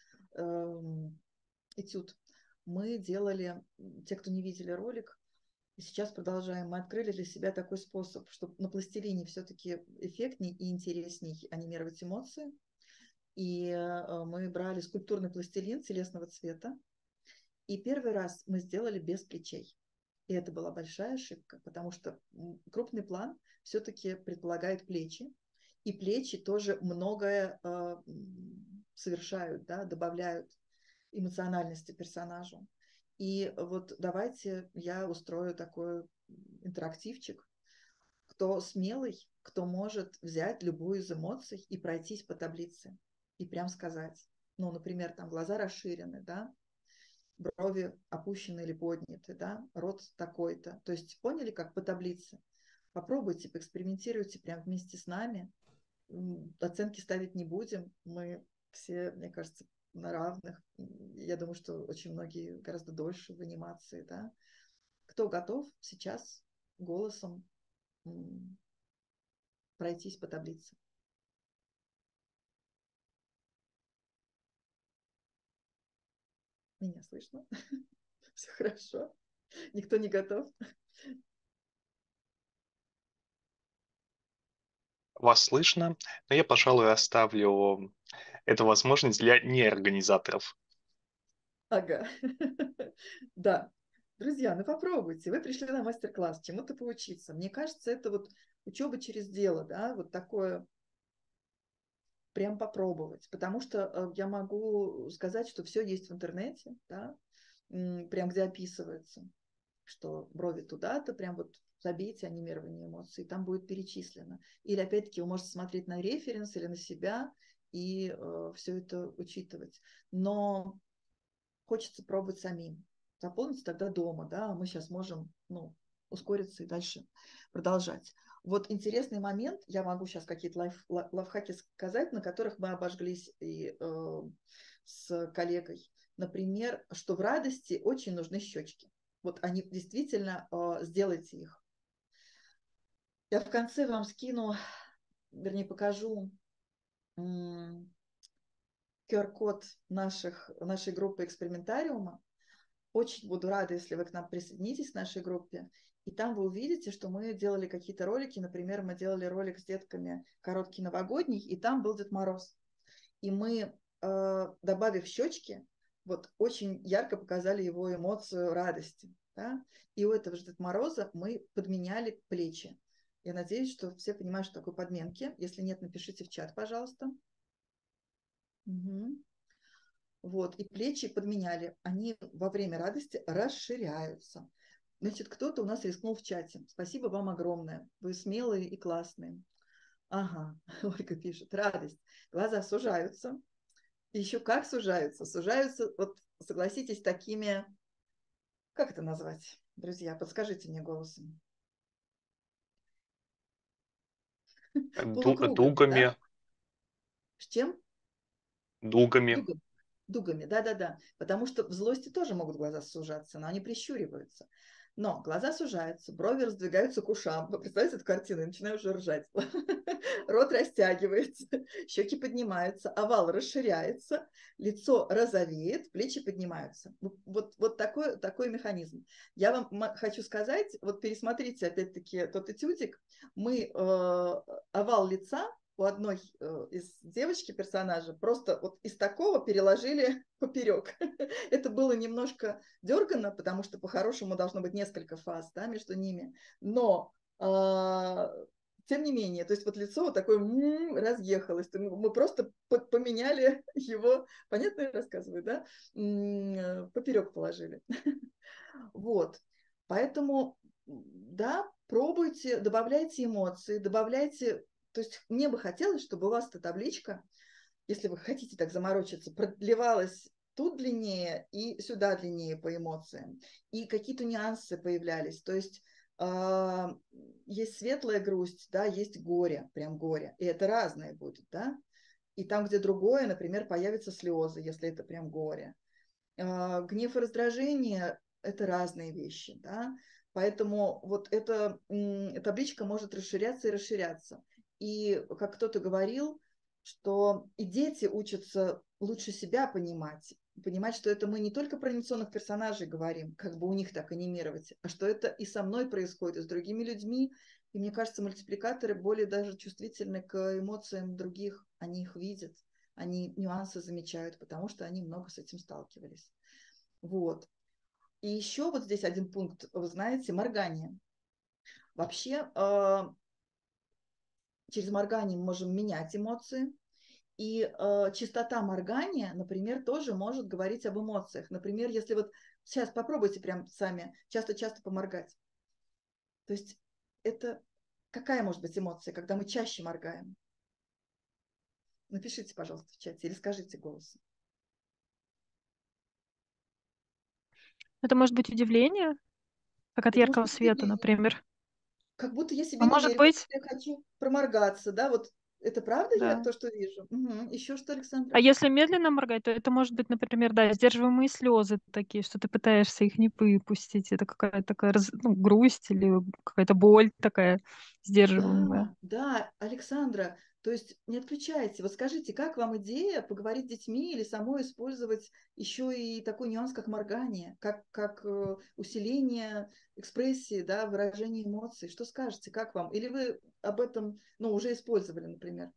Speaker 1: этюд, мы делали, те, кто не видели ролик, и сейчас продолжаем, мы открыли для себя такой способ, чтобы на пластилине все-таки эффектней и интересней анимировать эмоции. И мы брали скульптурный пластилин телесного цвета, и первый раз мы сделали без плечей. И это была большая ошибка, потому что крупный план все-таки предполагает плечи, и плечи тоже многое э, совершают, да, добавляют эмоциональности персонажу. И вот давайте я устрою такой интерактивчик. Кто смелый, кто может взять любую из эмоций и пройтись по таблице, и прям сказать. Ну, например, там глаза расширены, да, брови опущены или подняты, да, рот такой-то. То есть поняли, как по таблице? Попробуйте, поэкспериментируйте прямо вместе с нами. Оценки ставить не будем. Мы все, мне кажется, на равных. Я думаю, что очень многие гораздо дольше в анимации, да. Кто готов сейчас голосом пройтись по таблице? Меня слышно? Все хорошо? Никто не готов?
Speaker 3: Вас слышно, но я, пожалуй, оставлю эту возможность для неорганизаторов.
Speaker 1: Ага. Да. Друзья, ну попробуйте. Вы пришли на мастер-класс, чему-то поучиться. Мне кажется, это вот учеба через дело, да, вот такое прям попробовать. Потому что я могу сказать, что все есть в интернете, да, прям где описывается, что брови туда-то, прям вот забейте анимирование эмоций, там будет перечислено. Или опять-таки вы можете смотреть на референс или на себя и э, все это учитывать. Но хочется пробовать самим. Заполните тогда дома, да, мы сейчас можем, ну, ускориться и дальше продолжать. Вот интересный момент, я могу сейчас какие-то лайф, лайфхаки сказать, на которых мы обожглись и э, с коллегой. Например, что в радости очень нужны щечки. Вот они действительно, э, сделайте их. Я в конце вам скину, вернее, покажу ку ар-код наших, нашей группы экспериментариума. Очень буду рада, если вы к нам присоединитесь к нашей группе. И там вы увидите, что мы делали какие-то ролики. Например, мы делали ролик с детками короткий новогодний, и там был Дед Мороз. И мы, э, добавив щечки, вот очень ярко показали его эмоцию радости. Да? И у этого же Деда Мороза мы подменяли плечи. Я надеюсь, что все понимают, что такое подменки. Если нет, напишите в чат, пожалуйста. Угу. Вот, и плечи подменяли. Они во время радости расширяются. Значит, кто-то у нас рискнул в чате. Спасибо вам огромное. Вы смелые и классные. Ага, Ольга пишет. Радость. Глаза сужаются. И еще как сужаются? Сужаются, вот согласитесь, такими... Как это назвать, друзья? Подскажите мне голосом. Полукругами,
Speaker 3: Дугами,
Speaker 1: да? С чем?
Speaker 3: дугами.
Speaker 1: Дугами. Дугами, да-да-да. Потому что в злости тоже могут глаза сужаться, но они прищуриваются. Но глаза сужаются, брови раздвигаются к ушам. Вы представляете эту картину? Я начинаю уже ржать. Рот растягивается, щеки поднимаются, овал расширяется, лицо розовеет, плечи поднимаются. Вот, вот такой, такой механизм. Я вам хочу сказать, вот пересмотрите опять-таки тот этюдик. Мы э, овал лица у одной э, из девочки персонажа просто вот из такого переложили поперек. Это было немножко дергано, потому что по-хорошему должно быть несколько фаз, да, между ними. Но э, тем не менее, то есть вот лицо вот такое м-м, разъехалось. Мы просто поменяли его, понятно я рассказываю, да, м-м, поперек положили. Вот. Поэтому, да, пробуйте, добавляйте эмоции, добавляйте. То есть мне бы хотелось, чтобы у вас эта табличка, если вы хотите так заморочиться, продлевалась тут длиннее и сюда длиннее по эмоциям. И какие-то нюансы появлялись. То есть э, есть светлая грусть, да, есть горе, прям горе. И это разное будет, да. И там, где другое, например, появятся слезы, если это прям горе. Гнев и раздражение – это разные вещи, да? Поэтому вот эта табличка может расширяться и расширяться. И как кто-то говорил, что и дети учатся лучше себя понимать, понимать, что это мы не только про анимационных персонажей говорим, как бы у них так анимировать, а что это и со мной происходит, и с другими людьми. И мне кажется, мультипликаторы более даже чувствительны к эмоциям других, они их видят, они нюансы замечают, потому что они много с этим сталкивались. Вот. И еще вот здесь один пункт, вы знаете, моргание. Вообще, через моргание мы можем менять эмоции, и э, частота моргания, например, тоже может говорить об эмоциях. Например, если вот сейчас попробуйте прям сами часто-часто поморгать. То есть это какая может быть эмоция, когда мы чаще моргаем? Напишите, пожалуйста, в чате или скажите голосом.
Speaker 2: Это может быть удивление, как от
Speaker 1: Это может
Speaker 2: яркого
Speaker 1: быть
Speaker 2: света,
Speaker 1: удивление.
Speaker 2: например.
Speaker 1: Как будто я
Speaker 2: А
Speaker 1: себе не
Speaker 2: может
Speaker 1: верю, как
Speaker 2: быть,
Speaker 1: будто я хочу проморгаться, да, вот это правда я
Speaker 2: да.
Speaker 1: то, что вижу? Угу. Еще что, Александра?
Speaker 2: А если медленно моргать, то это может быть, например, да, сдерживаемые слезы такие, что ты пытаешься их не выпустить. Это какая-то такая раз- ну, грусть или какая-то боль такая сдерживаемая.
Speaker 1: Да, да, Александра, то есть не отключайте. Вот скажите, как вам идея поговорить с детьми или самой использовать еще и такой нюанс, как моргание, как, как э, усиление экспрессии, да, выражение эмоций? Что скажете, как вам? Или вы об этом, ну, уже использовали, например?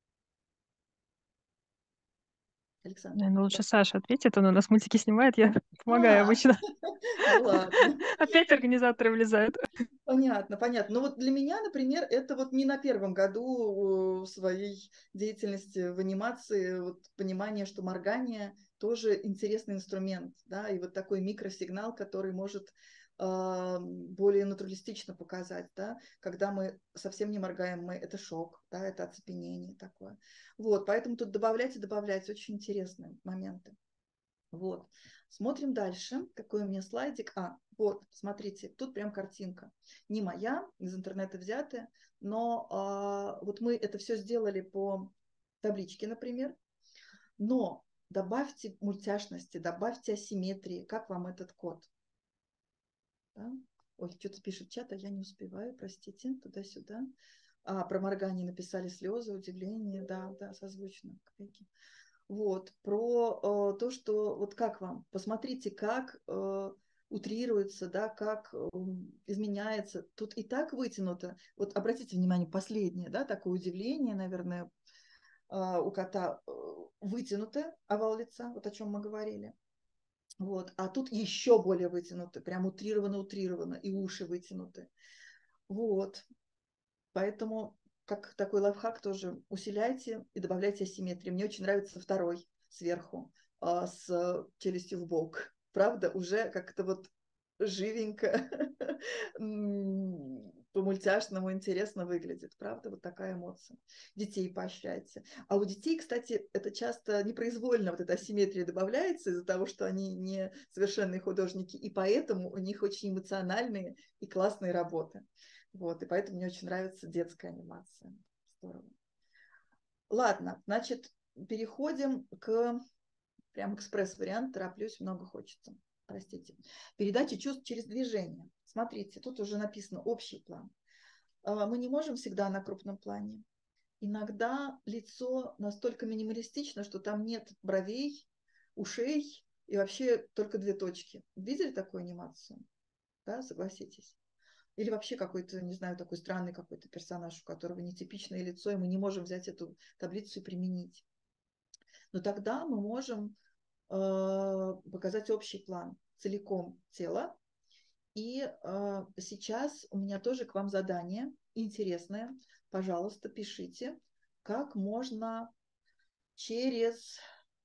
Speaker 1: Александра.
Speaker 2: Наверное, лучше Саша ответит, он у нас мультики снимает, я помогаю
Speaker 1: А,
Speaker 2: обычно.
Speaker 1: ну ладно.
Speaker 2: Опять организаторы влезают.
Speaker 1: Понятно, понятно. Но вот для меня, например, это вот не на первом году своей деятельности в анимации, вот понимание, что моргание тоже интересный инструмент, да, и вот такой микросигнал, который может э, более натуралистично показать, да, когда мы совсем не моргаем, мы, это шок, да, это оцепенение такое. Вот, поэтому тут добавлять и добавлять очень интересные моменты. Вот. Смотрим дальше. Какой у меня слайдик? А, вот, смотрите, тут прям картинка. Не моя, из интернета взятая, но а, вот мы это все сделали по табличке, например. Но добавьте мультяшности, добавьте асимметрии. Как вам этот код? Да? Ой, что-то пишет чат, а я не успеваю, простите, туда-сюда. А, про моргание написали слезы, удивление, да, да, созвучно. Вот, про э, то, что, вот как вам, посмотрите, как э, утрируется, да, как э, изменяется. Тут и так вытянуто. Вот обратите внимание, последнее, да, такое удивление, наверное, э, у кота э, вытянутое овал лица, вот о чем мы говорили. Вот, а тут еще более вытянуто, прям утрировано-утрировано, и уши вытянуты. Вот, поэтому как такой лайфхак тоже усиляйте и добавляйте асимметрии. Мне очень нравится второй сверху а, с челюстью в бок. Правда, уже как-то вот живенько, по-мультяшному интересно выглядит. Правда, вот такая эмоция. Детей поощряйте. А у детей, кстати, это часто непроизвольно вот эта асимметрия добавляется из-за того, что они не совершенные художники, и поэтому у них очень эмоциональные и классные работы. Вот, и поэтому мне очень нравится детская анимация. Здорово. Ладно, значит, переходим к прям экспресс-вариант. Тороплюсь, много хочется. Простите. Передача чувств через движение. Смотрите, тут уже написано общий план. Мы не можем всегда на крупном плане. Иногда лицо настолько минималистично, что там нет бровей, ушей и вообще только две точки. Видели такую анимацию? Да, согласитесь? Или вообще какой-то, не знаю, такой странный какой-то персонаж, у которого нетипичное лицо, и мы не можем взять эту таблицу и применить. Но тогда мы можем э, показать общий план целиком тела. И э, сейчас у меня тоже к вам задание интересное. Пожалуйста, пишите, как можно через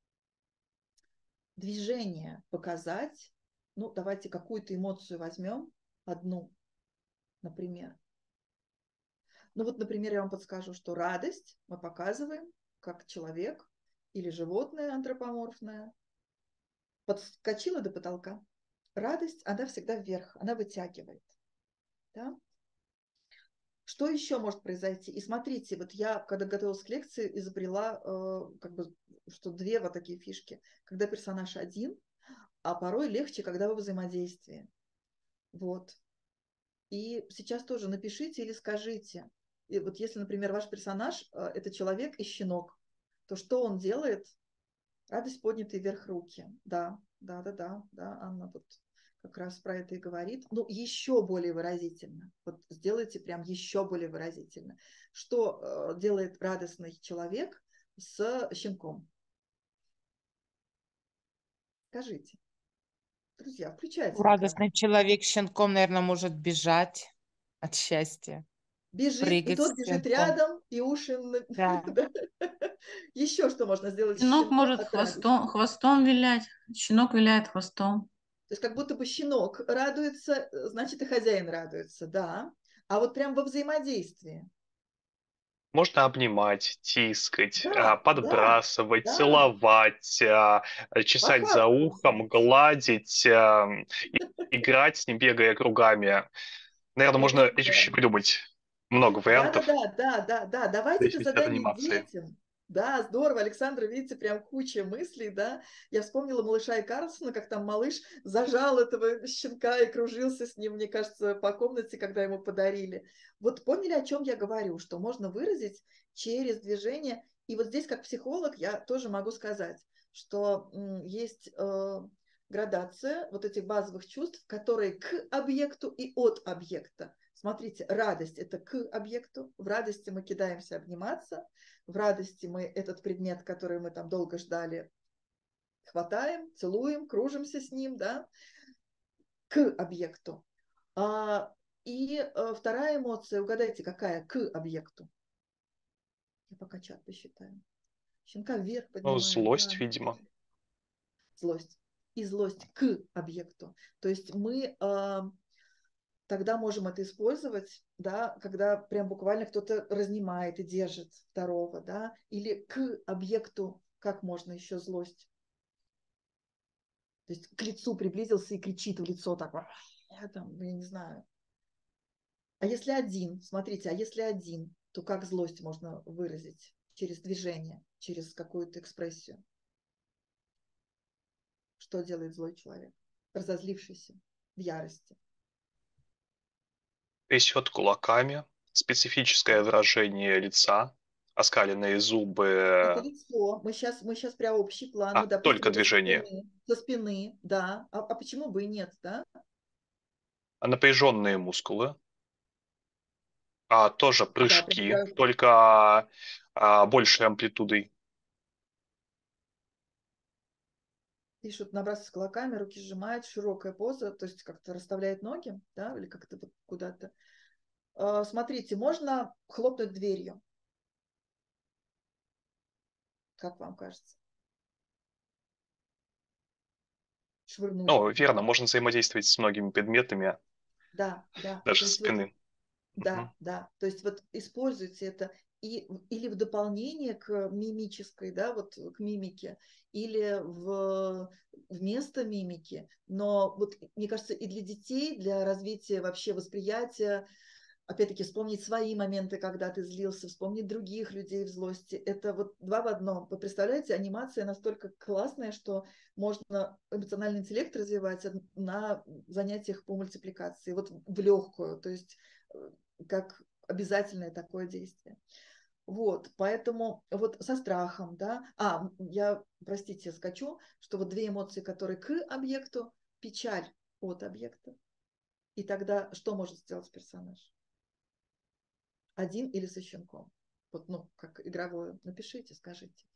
Speaker 1: движение показать, ну, давайте какую-то эмоцию возьмем, одну, например. Ну вот, например, я вам подскажу, что радость мы показываем как человек или животное антропоморфное. Подскочила до потолка. Радость, она всегда вверх, она вытягивает. Да? Что еще может произойти? И смотрите, вот я, когда готовилась к лекции, изобрела э, как бы, что две вот такие фишки. Когда персонаж один, а порой легче, когда вы в взаимодействии. Вот. И сейчас тоже напишите или скажите. И вот если, например, ваш персонаж э, это человек и щенок, то что он делает? Радость, поднятые вверх руки. Да, да, да, да, да, Анна вот как раз про это и говорит. Ну, еще более выразительно. Вот сделайте прям еще более выразительно. Что э, делает радостный человек с щенком? Скажите. Друзья, включайте на камеру.
Speaker 4: Радостный человек с щенком, наверное, может бежать от счастья,
Speaker 1: Бежит, и
Speaker 4: прыгать
Speaker 1: тот
Speaker 4: с
Speaker 1: бежит
Speaker 4: щенком.
Speaker 1: рядом, и уши... на-
Speaker 4: Да.
Speaker 1: Да. Еще что можно сделать с
Speaker 5: Щенок
Speaker 1: щенком
Speaker 5: может
Speaker 1: от радости?
Speaker 5: хвостом, хвостом вилять. Щенок виляет хвостом.
Speaker 1: То есть как будто бы щенок радуется, э, значит и хозяин радуется, да. А вот прям во взаимодействии.
Speaker 3: Можно обнимать, тискать, а,
Speaker 1: Да, да,
Speaker 3: подбрасывать,
Speaker 1: да.
Speaker 3: целовать, а, чесать за
Speaker 1: Похвастаться,
Speaker 3: ухом,
Speaker 1: значит.
Speaker 3: гладить, а, и- играть с ним, бегая кругами. Наверное,
Speaker 1: Вот
Speaker 3: можно
Speaker 1: это.
Speaker 3: еще придумать много
Speaker 1: Да, да,
Speaker 3: вариантов
Speaker 1: да, да, да, да.
Speaker 3: в
Speaker 1: Давайте это
Speaker 3: зависимости от
Speaker 1: задание
Speaker 3: анимации.
Speaker 1: детям. Да, здорово, Александра, видите, прям куча мыслей, да. Я вспомнила малыша и Карлсона, как там малыш зажал этого щенка и кружился с ним, мне кажется, по комнате, когда ему подарили. Вот поняли, о чем я говорю, что можно выразить через движение. И вот здесь, как психолог, я тоже могу сказать, что м, есть э, градация вот этих базовых чувств, которые к объекту и от объекта. Смотрите, радость – это к объекту. В радости мы кидаемся обниматься. В радости мы этот предмет, который мы там долго ждали, хватаем, целуем, кружимся с ним, да, к объекту. А, и а, вторая эмоция, угадайте, какая к объекту? Я пока чат посчитаю. Щенка вверх
Speaker 3: Ну,
Speaker 1: поднимаю,
Speaker 3: злость,
Speaker 1: да,
Speaker 3: видимо.
Speaker 1: злость. И злость к объекту. То есть мы... А, тогда можем это использовать, да, когда прям буквально кто-то разнимает и держит второго, да, или к объекту, как можно еще злость. То есть к лицу приблизился и кричит в лицо так, я там, я не знаю. А если один, смотрите, а если один, то как злость можно выразить? Через движение, через какую-то экспрессию. Что делает злой человек? Разозлившийся, в ярости.
Speaker 3: Трясет кулаками, специфическое выражение лица, оскаленные
Speaker 1: Это
Speaker 3: зубы.
Speaker 1: лицо. Мы сейчас, мы сейчас прям общий план.
Speaker 3: А,
Speaker 1: Мы, допустим,
Speaker 3: только
Speaker 1: это со
Speaker 3: движение.
Speaker 1: спины. Со спины, да. А, а почему бы и нет, да?
Speaker 3: А напряженные мускулы. А тоже
Speaker 1: Да,
Speaker 3: прыжки,
Speaker 1: прям
Speaker 3: только а, большей амплитудой.
Speaker 1: пишут, набрасывается кулаками, руки сжимает, широкая поза, то есть как-то расставляет ноги, да, или как-то вот куда-то. А, смотрите, можно хлопнуть дверью. Как вам кажется? Швырнуть
Speaker 3: Ну,
Speaker 1: куда-то.
Speaker 3: верно, можно взаимодействовать с многими предметами,
Speaker 1: Да, да.
Speaker 3: даже
Speaker 1: То
Speaker 3: со
Speaker 1: есть вот
Speaker 3: спины. Мгм.
Speaker 1: да, да. То есть вот используйте это и, или в дополнение к мимической, да, вот к мимике, или в, вместо мимики. Но вот, мне кажется, и для детей, для развития вообще восприятия, опять-таки, вспомнить свои моменты, когда ты злился, вспомнить других людей в злости. Это вот два в одном. Вы представляете, анимация настолько классная, что можно эмоциональный интеллект развивать на занятиях по мультипликации, вот в легкую, то есть э, как обязательное такое действие. Вот, поэтому вот со страхом, да. А, я, простите, скачу, что вот две эмоции, которые к объекту, печаль от объекта. И тогда что может сделать персонаж? Один или со щенком? Вот, ну, как игровое. Напишите, скажите.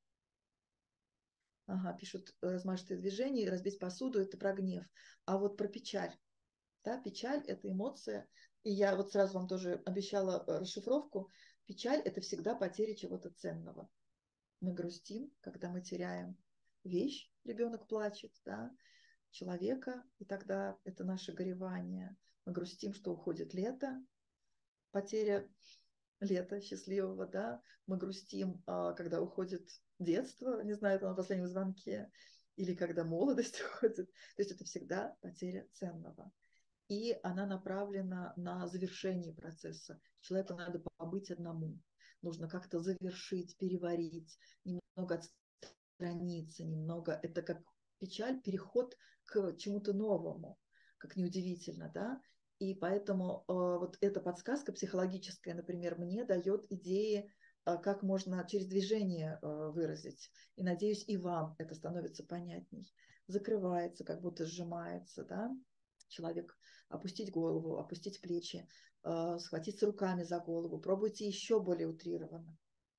Speaker 1: Ага, пишут размашистые движения, разбить посуду, это про гнев. А вот про печаль. Да, печаль – это эмоция. И я вот сразу вам тоже обещала расшифровку. Печаль – это всегда потеря чего-то ценного. Мы грустим, когда мы теряем вещь, ребенок плачет, да, человека, и тогда это наше горевание. Мы грустим, что уходит лето, потеря лета счастливого, да, мы грустим, когда уходит детство, не знаю, там на последнем звонке, или когда молодость уходит. То есть это всегда потеря ценного. и она направлена на завершение процесса. Человеку надо побыть одному. Нужно как-то завершить, переварить, немного отстраниться, немного. Это как печаль, переход к чему-то новому, как неудивительно, да? И поэтому э, вот эта подсказка психологическая, например, мне дает идеи, э, как можно через движение э, выразить. И, надеюсь, и вам это становится понятней. Закрывается, как будто сжимается, да? Человек, опустить голову, опустить плечи, э, схватиться руками за голову. Пробуйте еще более утрированно.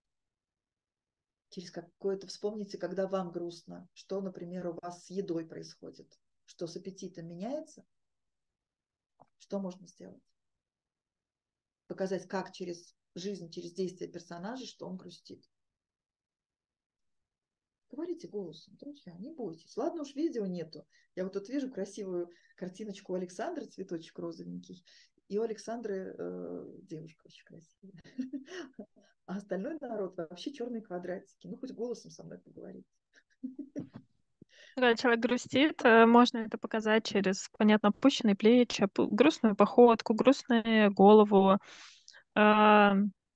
Speaker 1: Через какое-то вспомните, когда вам грустно, что, например, у вас с едой происходит, что с аппетитом меняется, что можно сделать? Показать, как через жизнь, через действия персонажа, что он грустит. Говорите голосом, друзья, не бойтесь. Ладно уж, видео нету. Я вот тут вижу красивую картиночку у Александры, цветочек розовенький, и у Александры э, девушка очень красивая. А остальной народ вообще черные квадратики. Ну, хоть голосом со мной поговорить.
Speaker 2: Когда человек грустит, э, можно это показать через, понятно, опущенные плечи, опу- грустную походку, грустную голову. А,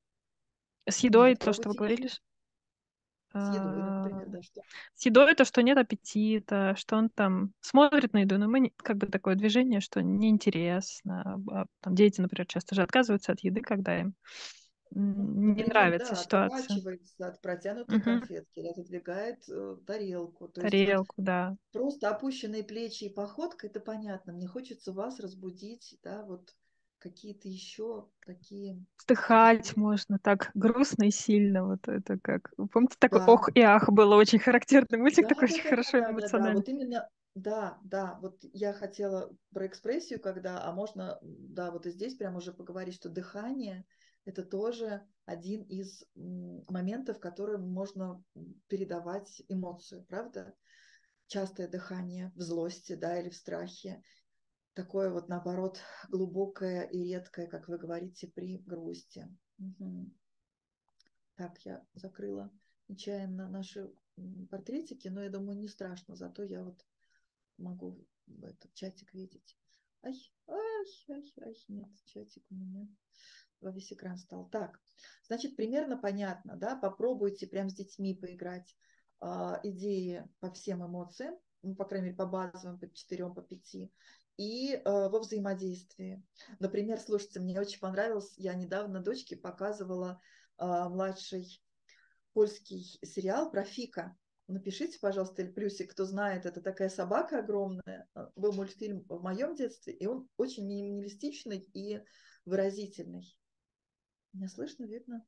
Speaker 2: С
Speaker 1: Ну,
Speaker 2: едой,
Speaker 1: вот
Speaker 2: то, что вы
Speaker 1: пробуйте
Speaker 2: говорили, ш-
Speaker 1: с едой,
Speaker 2: а,
Speaker 1: например, да, что?
Speaker 2: с едой то, что нет аппетита, что он там смотрит на еду, но мы не- как бы такое движение, что неинтересно. А там дети, например, часто же отказываются от еды, когда им
Speaker 1: Ну,
Speaker 2: м, не
Speaker 1: например,
Speaker 2: нравится
Speaker 1: да,
Speaker 2: ситуация.
Speaker 1: отворачивается от протянутой
Speaker 2: Мгм.
Speaker 1: конфетки или отодвигает э, тарелку. То есть вот
Speaker 2: Тарелку, да.
Speaker 1: просто опущенные плечи и походка, это понятно. Мне хочется вас разбудить, да, вот какие-то еще такие
Speaker 2: Вздыхать
Speaker 1: сухостоящие.
Speaker 2: можно так грустно и сильно. Вот это как... Помните, такой
Speaker 1: Да,
Speaker 2: ох и ах было очень характерный мультик,
Speaker 1: да,
Speaker 2: такой
Speaker 1: да,
Speaker 2: очень
Speaker 1: да, да,
Speaker 2: хорошо
Speaker 1: да, да, да.
Speaker 2: эмоциональный.
Speaker 1: Вот именно, да, да. Вот я хотела про экспрессию, когда, а можно, да, вот и здесь прямо уже поговорить, что дыхание это тоже один из м, моментов, которым можно передавать эмоцию, правда? Частое дыхание в злости, да, или в страхе. Такое вот, наоборот, глубокое и редкое, как вы говорите, при грусти. Мгм. Так, я закрыла нечаянно наши м, портретики, но я думаю, не страшно, зато я вот могу в этот чатик видеть. Ай, ай, ай, ай, нет, чатик у меня во весь экран стал. Так, значит, примерно понятно, да? Попробуйте прям с детьми поиграть а, идеи по всем эмоциям, ну, по крайней мере, по базовым, по четырем, по пяти, и а, во взаимодействии. Например, слушайте, мне очень понравилось, я недавно дочке показывала а, младший польский сериал про Фика. Напишите, пожалуйста, или плюсик, кто знает, это такая собака огромная. Был мультфильм в моем детстве, и он очень минималистичный и выразительный. Меня слышно, видно?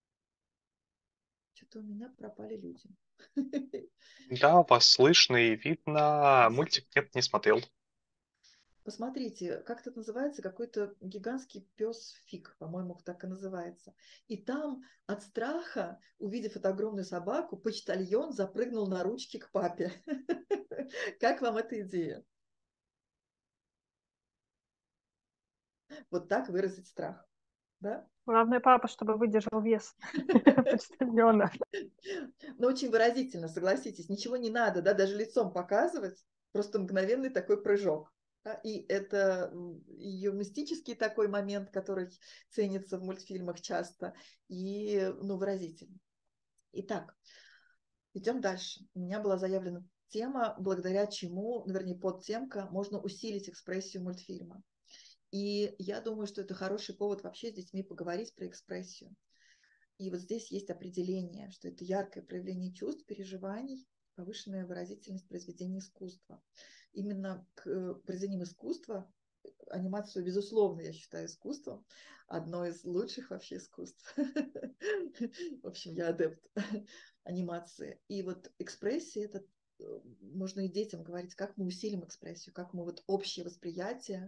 Speaker 1: Что-то у меня пропали люди.
Speaker 3: Да, вас слышно и видно. Мультик нет, не смотрел.
Speaker 1: Посмотрите, как это называется, какой-то гигантский пес Фик, по-моему, так и называется. И там от страха, увидев эту огромную собаку, почтальон запрыгнул на ручки к папе. Как вам эта идея? Вот так выразить страх, да?
Speaker 2: Главное, папа, чтобы выдержал вес почтальона.
Speaker 1: Но очень выразительно, согласитесь, ничего не надо, да, даже лицом показывать, просто мгновенный такой прыжок. Да? И это ее мистический такой момент, который ценится в мультфильмах часто, и, ну, выразительно. Итак, идем дальше. У меня была заявлена тема, благодаря чему, ну, вернее, подтемка, можно усилить экспрессию мультфильма. И я думаю, что это хороший повод вообще с детьми поговорить про экспрессию. И вот здесь есть определение, что это яркое проявление чувств, переживаний, повышенная выразительность произведения искусства. Именно к произведениям искусства, анимацию, безусловно, я считаю искусством, одно из лучших вообще искусств. В общем, я адепт анимации. И вот экспрессия, это можно и детям говорить, как мы усилим экспрессию, как мы вот общее восприятие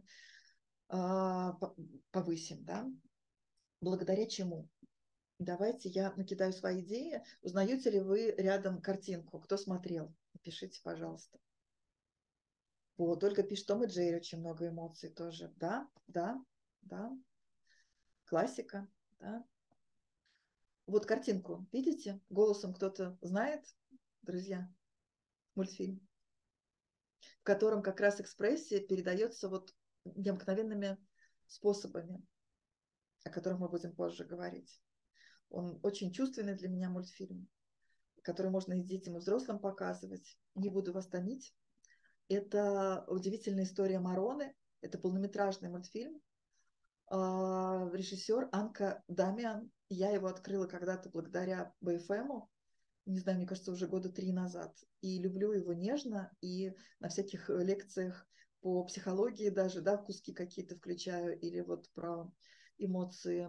Speaker 1: повысим, да, благодаря чему? Давайте я накидаю свои идеи. Узнаете ли вы рядом картинку? Кто смотрел? Напишите, пожалуйста. Вот, Ольга пишет, Том и Джерри, очень много эмоций тоже. Да, да, да. Классика, да. Вот картинку, видите? Голосом кто-то знает, друзья? Мультфильм, в котором как раз экспрессия передается вот необыкновенными способами, о которых мы будем позже говорить. Он очень чувственный для меня мультфильм, который можно и детям, и взрослым показывать. Не буду вас томить. Это «Удивительная история Мароны». Это полнометражный мультфильм. Режиссер Анка Дамиан. Я его открыла когда-то благодаря бэ эф эму. Не знаю, мне кажется, уже года три назад. И люблю его нежно. И на всяких лекциях по психологии даже, да, куски какие-то включаю. Или вот про эмоции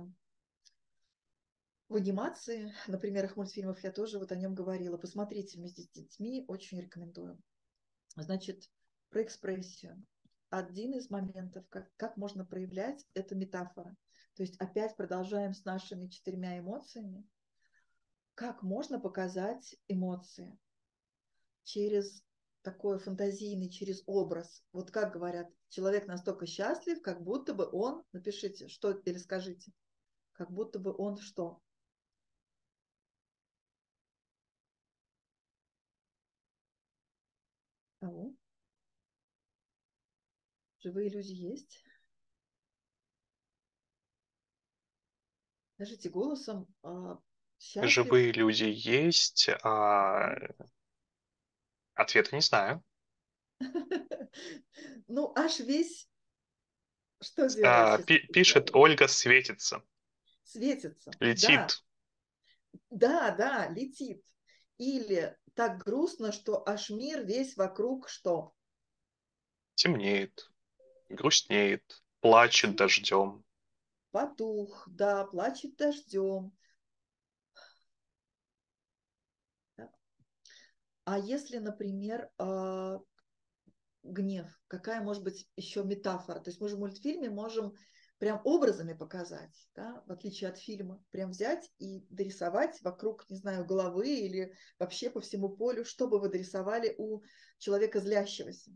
Speaker 1: в анимации, на примерах мультфильмов я тоже вот о нем говорила. Посмотрите вместе с детьми, очень рекомендую. Значит, про экспрессию. Один из моментов, как, как можно проявлять, это метафора. То есть опять продолжаем с нашими четырьмя эмоциями. Как можно показать эмоции через такой фантазийный, через образ. Вот как говорят, человек настолько счастлив, как будто бы он, напишите, что или скажите, как будто бы он что? Алло? Живые люди есть? Скажите голосом, а, счастлив?
Speaker 3: Живые люди есть, а ответа не знаю.
Speaker 1: Ну, аж весь что делает
Speaker 3: А, пи- пишет
Speaker 1: счастливым?
Speaker 3: Ольга светится,
Speaker 1: Светится. Да,
Speaker 3: летит,
Speaker 1: да, да, летит. Или так грустно, что аж мир весь вокруг что?
Speaker 3: темнеет, грустнеет, плачет
Speaker 1: Тем-
Speaker 3: дождем.
Speaker 1: Потух, да, плачет дождем. Да. А если, например, а, гнев, какая может быть еще метафора? То есть мы же в мультфильме можем прям образами показать, да, в отличие от фильма, прям взять и дорисовать вокруг, не знаю, головы или вообще по всему полю, что бы вы дорисовали у человека злящегося.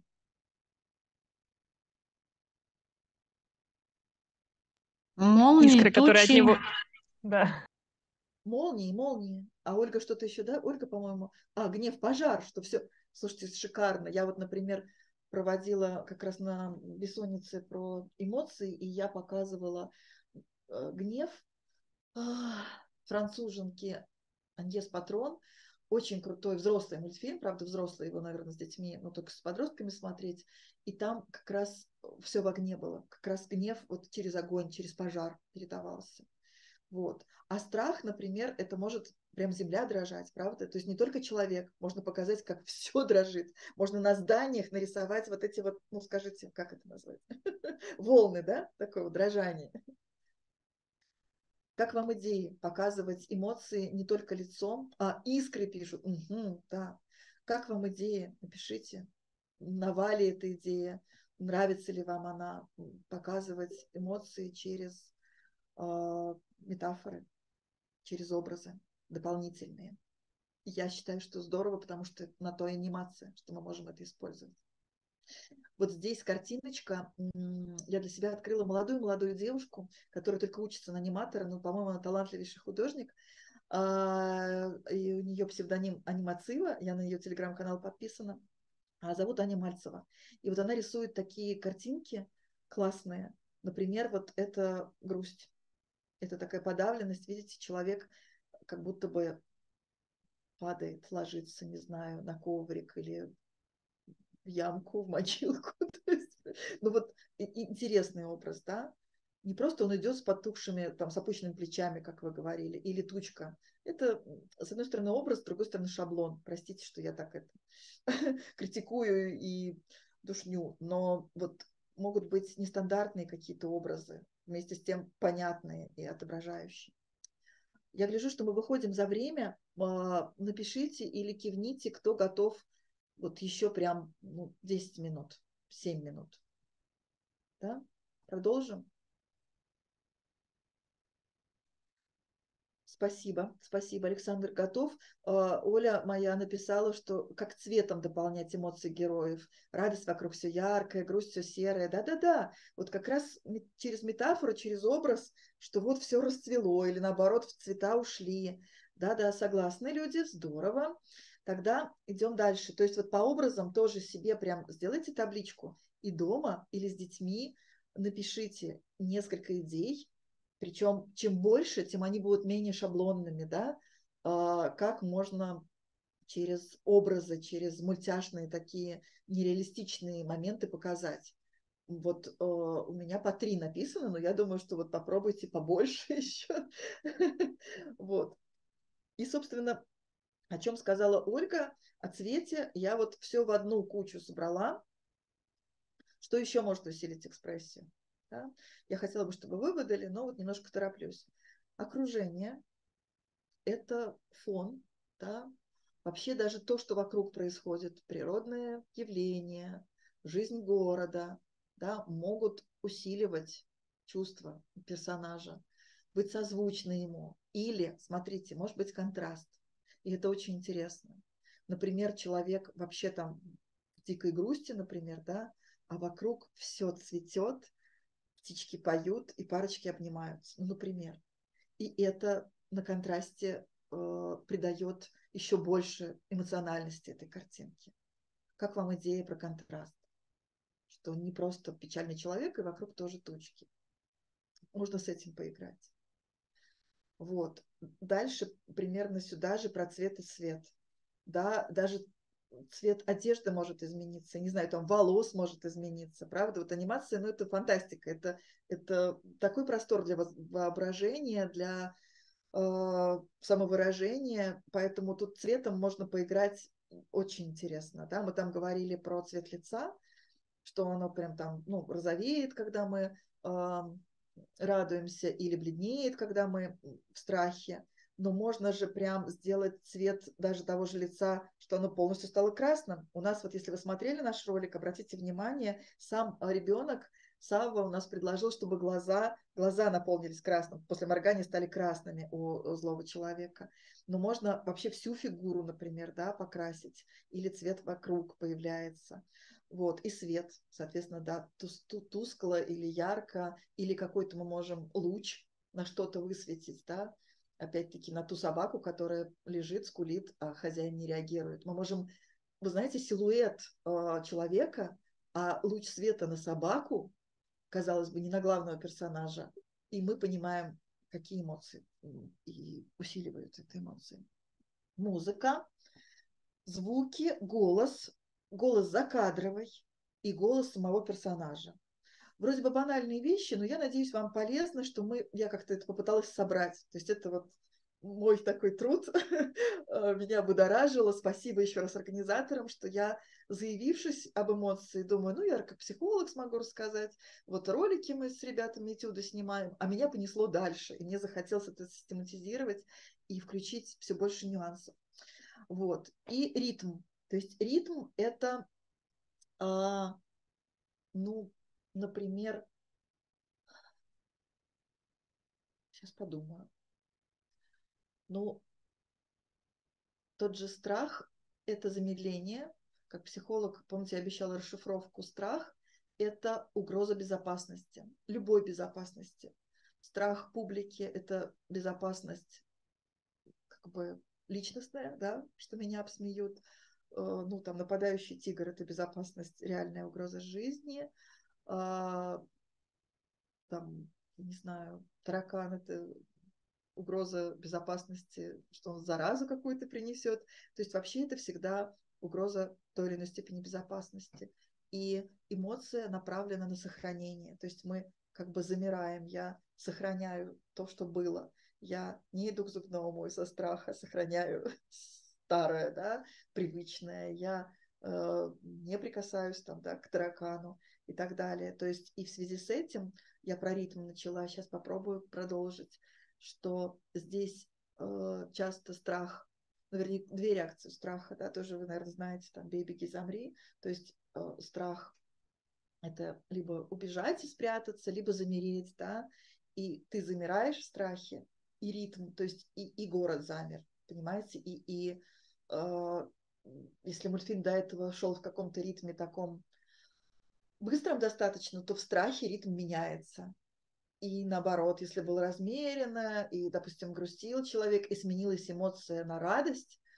Speaker 5: Молнии,
Speaker 2: Искры, которые от
Speaker 5: тучи.
Speaker 2: него... Да.
Speaker 1: Молнии, молнии. А Ольга что-то еще, да? Ольга, по-моему. А, гнев, пожар, что все. Слушайте, шикарно. Я вот, например, проводила как раз на бессоннице про эмоции, и я показывала э, гнев а, француженки Аньес Патрон. Очень крутой взрослый мультфильм, правда, взрослый его, наверное, с детьми, но только с подростками смотреть. И там как раз все в огне было. Как раз гнев вот через огонь, через пожар передавался. Вот. А страх, например, это может прям земля дрожать, правда? То есть не только человек, можно показать, как все дрожит. Можно на зданиях нарисовать вот эти вот, ну скажите, как это назвать? Волны, да? Такое вот дрожание. Как вам идеи показывать эмоции не только лицом, а искры пишут? Угу, да. Как вам идея? Напишите. Нова ли эта идея? Нравится ли вам она? Показывать эмоции через э, метафоры, через образы дополнительные. Я считаю, что здорово, потому что на то и анимация, что мы можем это использовать. Вот здесь картиночка. Я для себя открыла молодую-молодую девушку, которая только учится на аниматора, но, по-моему, она талантливейший художник. И у нее псевдоним Анимацива, я на ее телеграм-канал подписана. А зовут Аня Мальцева. И вот она рисует такие картинки классные. Например, вот это грусть. Это такая подавленность. Видите, человек как будто бы падает, ложится, не знаю, на коврик или в ямку, в мочилку. Ну вот интересный образ, да? Не просто он идет с потухшими, там, с опущенными плечами, как вы говорили, или тучка. Это, с одной стороны, образ, с другой стороны, шаблон. Простите, что я так это критикую и душню, но вот могут быть нестандартные какие-то образы, вместе с тем понятные и отображающие. Я гляжу, что мы выходим за время. Напишите или кивните, кто готов вот еще прям ну, десять минут, семь минут. Да? Продолжим? Спасибо, спасибо, Александр готов. Оля моя написала, что как цветом дополнять эмоции героев. Радость вокруг все яркое, грусть все серое. Да-да-да, вот как раз через метафору, через образ, что вот все расцвело или наоборот цвета ушли. Да-да, согласны люди, здорово. Тогда идем дальше. То есть вот по образам тоже себе прям сделайте табличку и дома, или с детьми. напишите несколько идей, причем чем больше, тем они будут менее шаблонными, да, как можно через образы, через мультяшные такие нереалистичные моменты показать. Вот э, у меня по три написано, но я думаю, что вот попробуйте побольше еще. Вот. И, собственно, о чем сказала Ольга, о цвете, я вот все в одну кучу собрала. Что еще может усилить экспрессию? Да? Я хотела бы, чтобы вы выдали, но вот немножко тороплюсь. Окружение – это фон, да? Вообще даже то, что вокруг происходит, природные явления, жизнь города, да, могут усиливать чувства персонажа, быть созвучны ему. Или, смотрите, может быть контраст. И это очень интересно. Например, человек вообще там в дикой грусти, например, да, а вокруг все цветет, птички поют и парочки обнимаются, ну, например. И это на контрасте э, придает еще больше эмоциональности этой картинке. Как вам идея про контраст? Что не просто печальный человек, и вокруг тоже тучки. Можно с этим поиграть. Вот. Дальше примерно сюда же про цвет и свет. Да, даже цвет одежды может измениться, не знаю, там волос может измениться, правда? Вот анимация, ну это фантастика, это, это такой простор для воображения, для э, самовыражения, поэтому тут цветом можно поиграть очень интересно, да? Мы там говорили про цвет лица, что оно прям там, ну, розовеет, когда мы э, радуемся, или бледнеет, когда мы в страхе. Но можно же прям сделать цвет даже того же лица, что оно полностью стало красным. У нас вот, если вы смотрели наш ролик, обратите внимание, сам ребенок, Савва, у нас предложил, чтобы глаза, глаза наполнились красным, после моргания стали красными у злого человека. Но можно вообще всю фигуру, например, да, покрасить, или цвет вокруг появляется. Вот, и свет, соответственно, да, тускло или ярко, или какой-то мы можем луч на что-то высветить, да, опять-таки на ту собаку, которая лежит, скулит, а хозяин не реагирует. Мы можем, вы знаете, силуэт э, человека, а луч света на собаку, казалось бы, не на главного персонажа, и мы понимаем, какие эмоции, и усиливают эти эмоции. Музыка, звуки, голос, голос закадровый и голос самого персонажа. Вроде бы банальные вещи, но я надеюсь, вам полезно, что мы, я как-то это попыталась собрать. То есть это вот мой такой труд меня будоражило. Спасибо еще раз организаторам, что я, заявившись об эмоции, думаю, ну, я как психолог смогу рассказать. Вот ролики мы с ребятами этюды снимаем, а меня понесло дальше. И мне захотелось это систематизировать и включить все больше нюансов. Вот. И ритм. То есть ритм – это, а, ну, например, сейчас подумаю. Ну, тот же страх – это замедление. Как психолог, помните, я обещала расшифровку. Страх – это угроза безопасности, любой безопасности. Страх публики – это безопасность как бы личностная, да, что меня обсмеют. Ну, там, нападающий тигр – это безопасность, реальная угроза жизни. Там, не знаю, таракан – это угроза безопасности, что он заразу какую-то принесет. То есть вообще это всегда угроза той или иной степени безопасности. И эмоция направлена на сохранение. То есть мы как бы замираем. Я сохраняю то, что было. Я не иду к зубному из-за страха, сохраняю старое, да, привычное. Я э, не прикасаюсь там, да, к таракану и так далее. То есть и в связи с этим я про ритм начала, сейчас попробую продолжить, что здесь э, часто страх, ну, вернее, две реакции страха, да, тоже вы, наверное, знаете, там, бей, беги, замри, то есть э, страх – это либо убежать и спрятаться, либо замереть, да, и ты замираешь в страхе, и ритм, то есть и, и город замер, понимаете, и, и э, если мультфильм до этого шел в каком-то ритме таком быстром достаточно, то в страхе ритм меняется. И наоборот, если было размеренно, и, допустим, грустил человек, и сменилась эмоция на радость,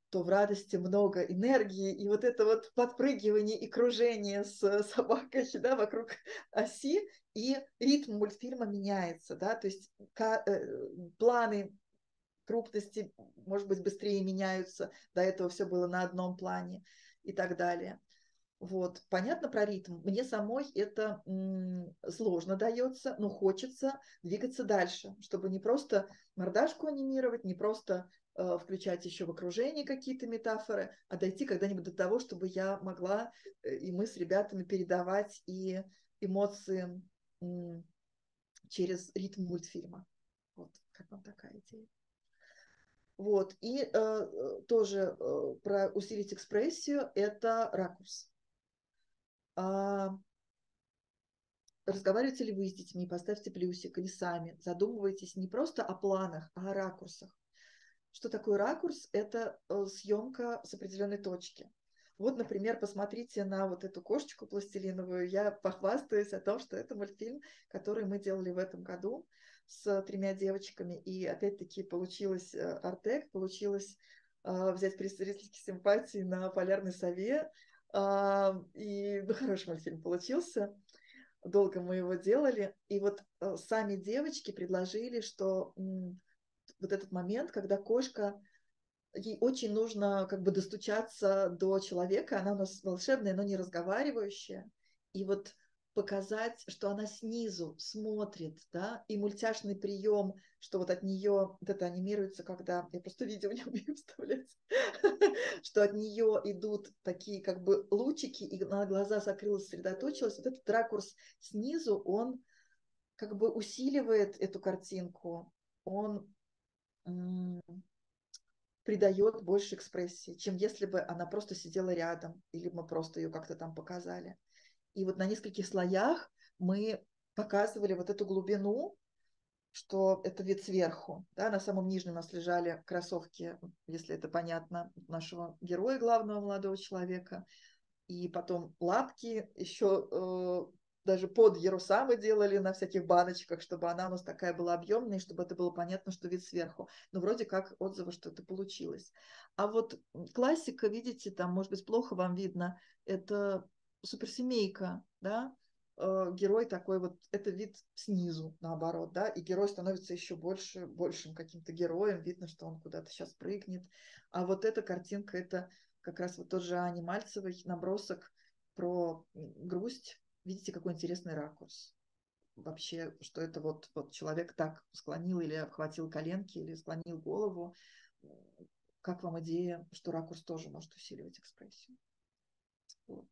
Speaker 1: то в радости много энергии, и вот это вот подпрыгивание и кружение с собакой, да, вокруг оси, и ритм мультфильма меняется, да, то есть планы крупности, может быть, быстрее меняются, до этого все было на одном плане и так далее. Вот, понятно про ритм? Мне самой это м, сложно дается, но хочется двигаться дальше, чтобы не просто мордашку анимировать, не просто э, включать еще в окружении какие-то метафоры, а дойти когда-нибудь до того, чтобы я могла, э, и мы с ребятами передавать и эмоции м, через ритм мультфильма. Вот, как вам такая идея? Вот, и э, тоже э, про усилить экспрессию – это ракурс. А, разговариваете ли вы с детьми, поставьте плюсик, или сами задумывайтесь не просто о планах, а о ракурсах. Что такое ракурс? Это съемка с определенной точки. Вот, например, посмотрите на вот эту кошечку пластилиновую. Я похвастаюсь о том, что это мультфильм, который мы делали в этом году с тремя девочками. И опять-таки получилось Артек, получилось взять приз зрительской симпатии на полярной сове. И ну, хороший мультфильм получился. Долго мы его делали. И вот сами девочки предложили, что вот этот момент, когда кошка, ей очень нужно как бы достучаться до человека, она у нас волшебная, но не разговаривающая, и вот показать, что она снизу смотрит, да, и мультяшный прием, что вот от нее, вот это анимируется, когда, я просто видео не умею вставлять, что от нее идут такие как бы лучики, и на глаза закрылась, сосредоточилась, вот этот ракурс снизу, он как бы усиливает эту картинку, он придает больше экспрессии, чем если бы она просто сидела рядом, или мы просто ее как-то там показали. И вот на нескольких слоях мы показывали вот эту глубину, что это вид сверху. Да? На самом нижнем у нас лежали кроссовки, если это понятно, нашего героя, главного молодого человека. И потом лапки, еще э, даже под яруса мы делали на всяких баночках, чтобы она у нас такая была объемная, и чтобы это было понятно, что вид сверху. Но вроде как отзывы, что это получилось. А вот классика, видите, там, может быть, плохо вам видно, это суперсемейка, да, э, герой такой вот, это вид снизу, наоборот, да, и герой становится еще больше, большим каким-то героем, видно, что он куда-то сейчас прыгнет. А вот эта картинка, это как раз вот тот же Ани Мальцевой набросок про грусть. Видите, какой интересный ракурс. Вообще, что это вот, вот человек так склонил или обхватил коленки, или склонил голову. Как вам идея, что ракурс тоже может усиливать экспрессию? Вот.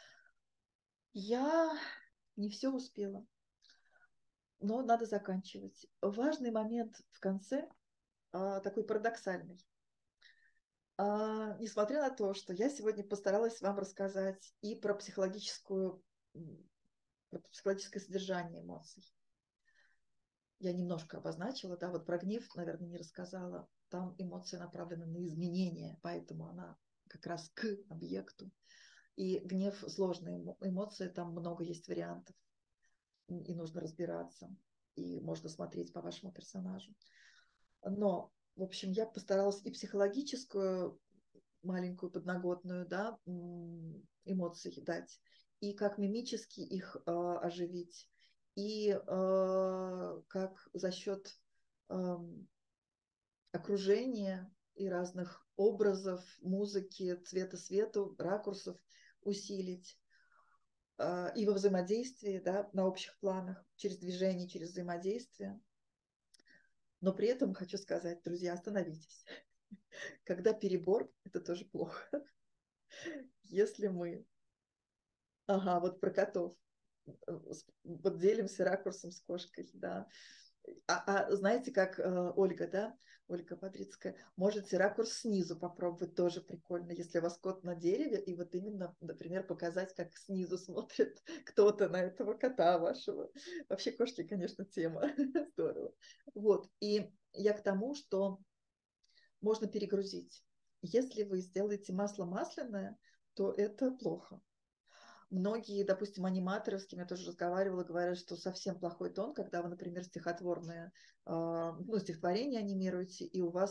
Speaker 1: Я не все успела, но надо заканчивать. Важный момент в конце, а, такой парадоксальный. А, несмотря на то, что я сегодня постаралась вам рассказать и про психологическую, про психологическое содержание эмоций. Я немножко обозначила, да, вот про гнев, наверное, не рассказала. Там эмоция направлена на изменения, поэтому она как раз к объекту. И гнев сложная эмоция, там много есть вариантов, и нужно разбираться, и можно смотреть по вашему персонажу. Но, в общем, я постаралась и психологическую маленькую подноготную, да, эмоции дать, и как мимически их э, оживить, и э, как за счет э, окружения и разных образов, музыки, цвета, свету, ракурсов усилить. Э, и во взаимодействии, да, на общих планах, через движение, через взаимодействие. Но при этом хочу сказать, друзья, остановитесь. Когда перебор, это тоже плохо. Если мы... Ага, вот про котов. Вот делимся ракурсом с кошкой, да. А, а знаете, как э, Ольга, да, Ольга Подрицкая, можете ракурс снизу попробовать, тоже прикольно, если у вас кот на дереве, и вот именно, например, показать, как снизу смотрит кто-то на этого кота вашего. Вообще кошки, конечно, тема. Здорово. Вот, и я к тому, что можно перегрузить. Если вы сделаете масло масляное, то это плохо. Многие, допустим, аниматоры, с кем я тоже разговаривала, говорят, что совсем плохой тон, когда вы, например, стихотворное, ну, стихотворение анимируете, и у вас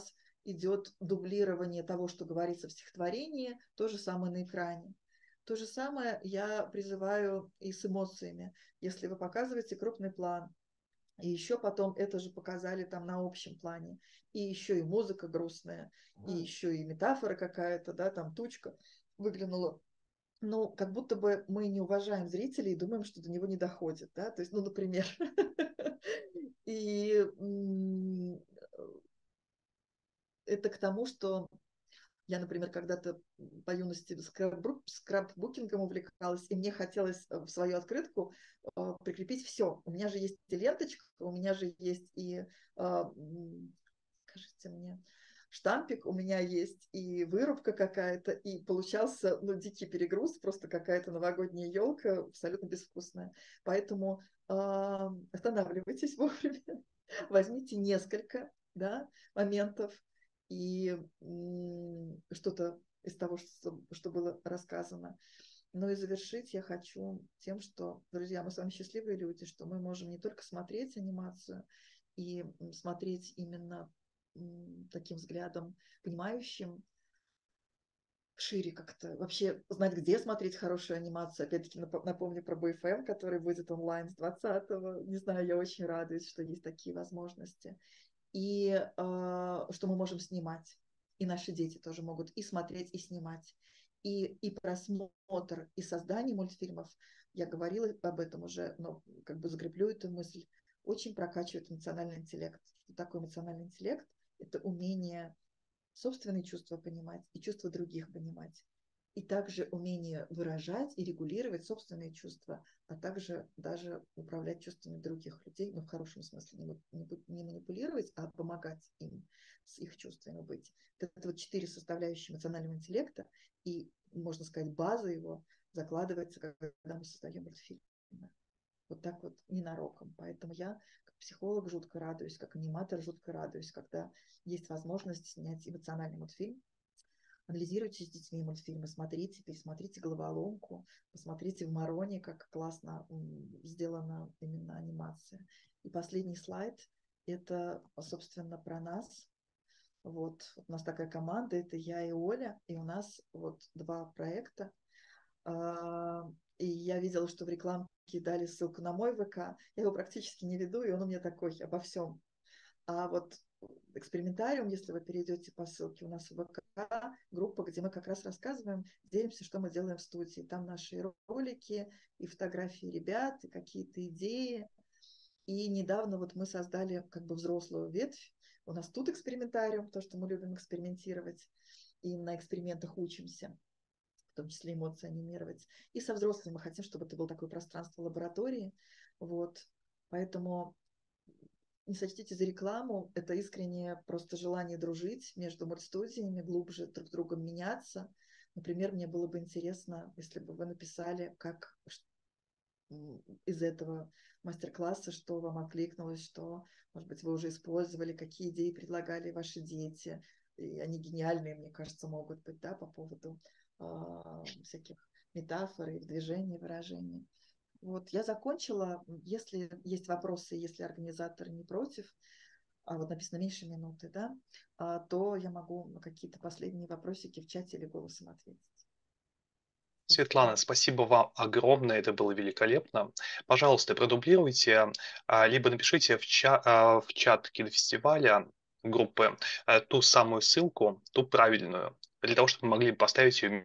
Speaker 1: идет дублирование того, что говорится в стихотворении, то же самое на экране. То же самое я призываю и с эмоциями. Если вы показываете крупный план, и еще потом это же показали там на общем плане, и еще и музыка грустная, и еще и метафора какая-то, да, там тучка выглянула. Ну, как будто бы мы не уважаем зрителей и думаем, что до него не доходит, да, то есть, ну, например. И это к тому, что я, например, когда-то по юности скраббукингом увлекалась, и мне хотелось в свою открытку э, прикрепить все. У меня же есть и ленточка, у меня же есть и, э, скажите мне, штампик, у меня есть и вырубка какая-то, и получался, ну, дикий перегруз, просто какая-то новогодняя елка, абсолютно безвкусная. Поэтому э, останавливайтесь вовремя, возьмите несколько, да, моментов, и что-то из того, что, что было рассказано. Ну и завершить я хочу тем, что, друзья, мы с вами счастливые люди, что мы можем не только смотреть анимацию и смотреть именно таким взглядом понимающим, шире как-то, вообще знать, где смотреть хорошую анимацию. Опять-таки напомню про би эф эм, который будет онлайн с двадцатого. Не знаю, я очень радуюсь, что есть такие возможности. И э, что мы можем снимать. И наши дети тоже могут и смотреть, и снимать. И, и просмотр, и создание мультфильмов, я говорила об этом уже, но как бы закреплю эту мысль, очень прокачивает эмоциональный интеллект. Что такое эмоциональный интеллект? Это умение собственные чувства понимать и чувства других понимать. И также умение выражать и регулировать собственные чувства, а также даже управлять чувствами других людей, но в хорошем смысле не манипулировать, а помогать им с их чувствами быть. Это вот четыре составляющие эмоционального интеллекта, и, можно сказать, база его закладывается, когда мы создаем мультфильмы. Вот так вот ненароком. Поэтому я, как психолог, жутко радуюсь, как аниматор жутко радуюсь, когда есть возможность снять эмоциональный мультфильм. Анализируйте с детьми мультфильмы, смотрите, пересмотрите «Головоломку», посмотрите в «Мароне», как классно сделана именно анимация. И последний слайд – это, собственно, про нас. Вот у нас такая команда, это я и Оля, и у нас вот два проекта. И я видела, что в рекламке дали ссылку на мой ВК. Я его практически не веду, и он у меня такой обо всем. А вот экспериментариум, если вы перейдете по ссылке, у нас в ВК группа, где мы как раз рассказываем, делимся, что мы делаем в студии. Там наши ролики и фотографии ребят, и какие-то идеи. И недавно вот мы создали как бы взрослую ветвь. У нас тут экспериментариум, то, что мы любим экспериментировать, и на экспериментах учимся, в том числе эмоции анимировать. И со взрослыми мы хотим, чтобы это было такое пространство лаборатории. Вот. Поэтому не сочтите за рекламу, это искреннее просто желание дружить между мультстудиями, глубже друг с другом меняться. Например, мне было бы интересно, если бы вы написали, как из этого мастер-класса, что вам откликнулось, что, может быть, вы уже использовали, какие идеи предлагали ваши дети. И они гениальные, мне кажется, могут быть, да, по поводу э, всяких метафор и движений, выражений. Вот, я закончила. Если есть вопросы, если организатор не против, а вот написано меньше минуты, да, а, то я могу на какие-то последние вопросики в чате или голосом ответить.
Speaker 3: Светлана, спасибо вам огромное, это было великолепно. Пожалуйста, продублируйте, а, либо напишите в чат, в чат кинофестиваля группы ту самую ссылку, ту правильную, для того, чтобы мы могли поставить ее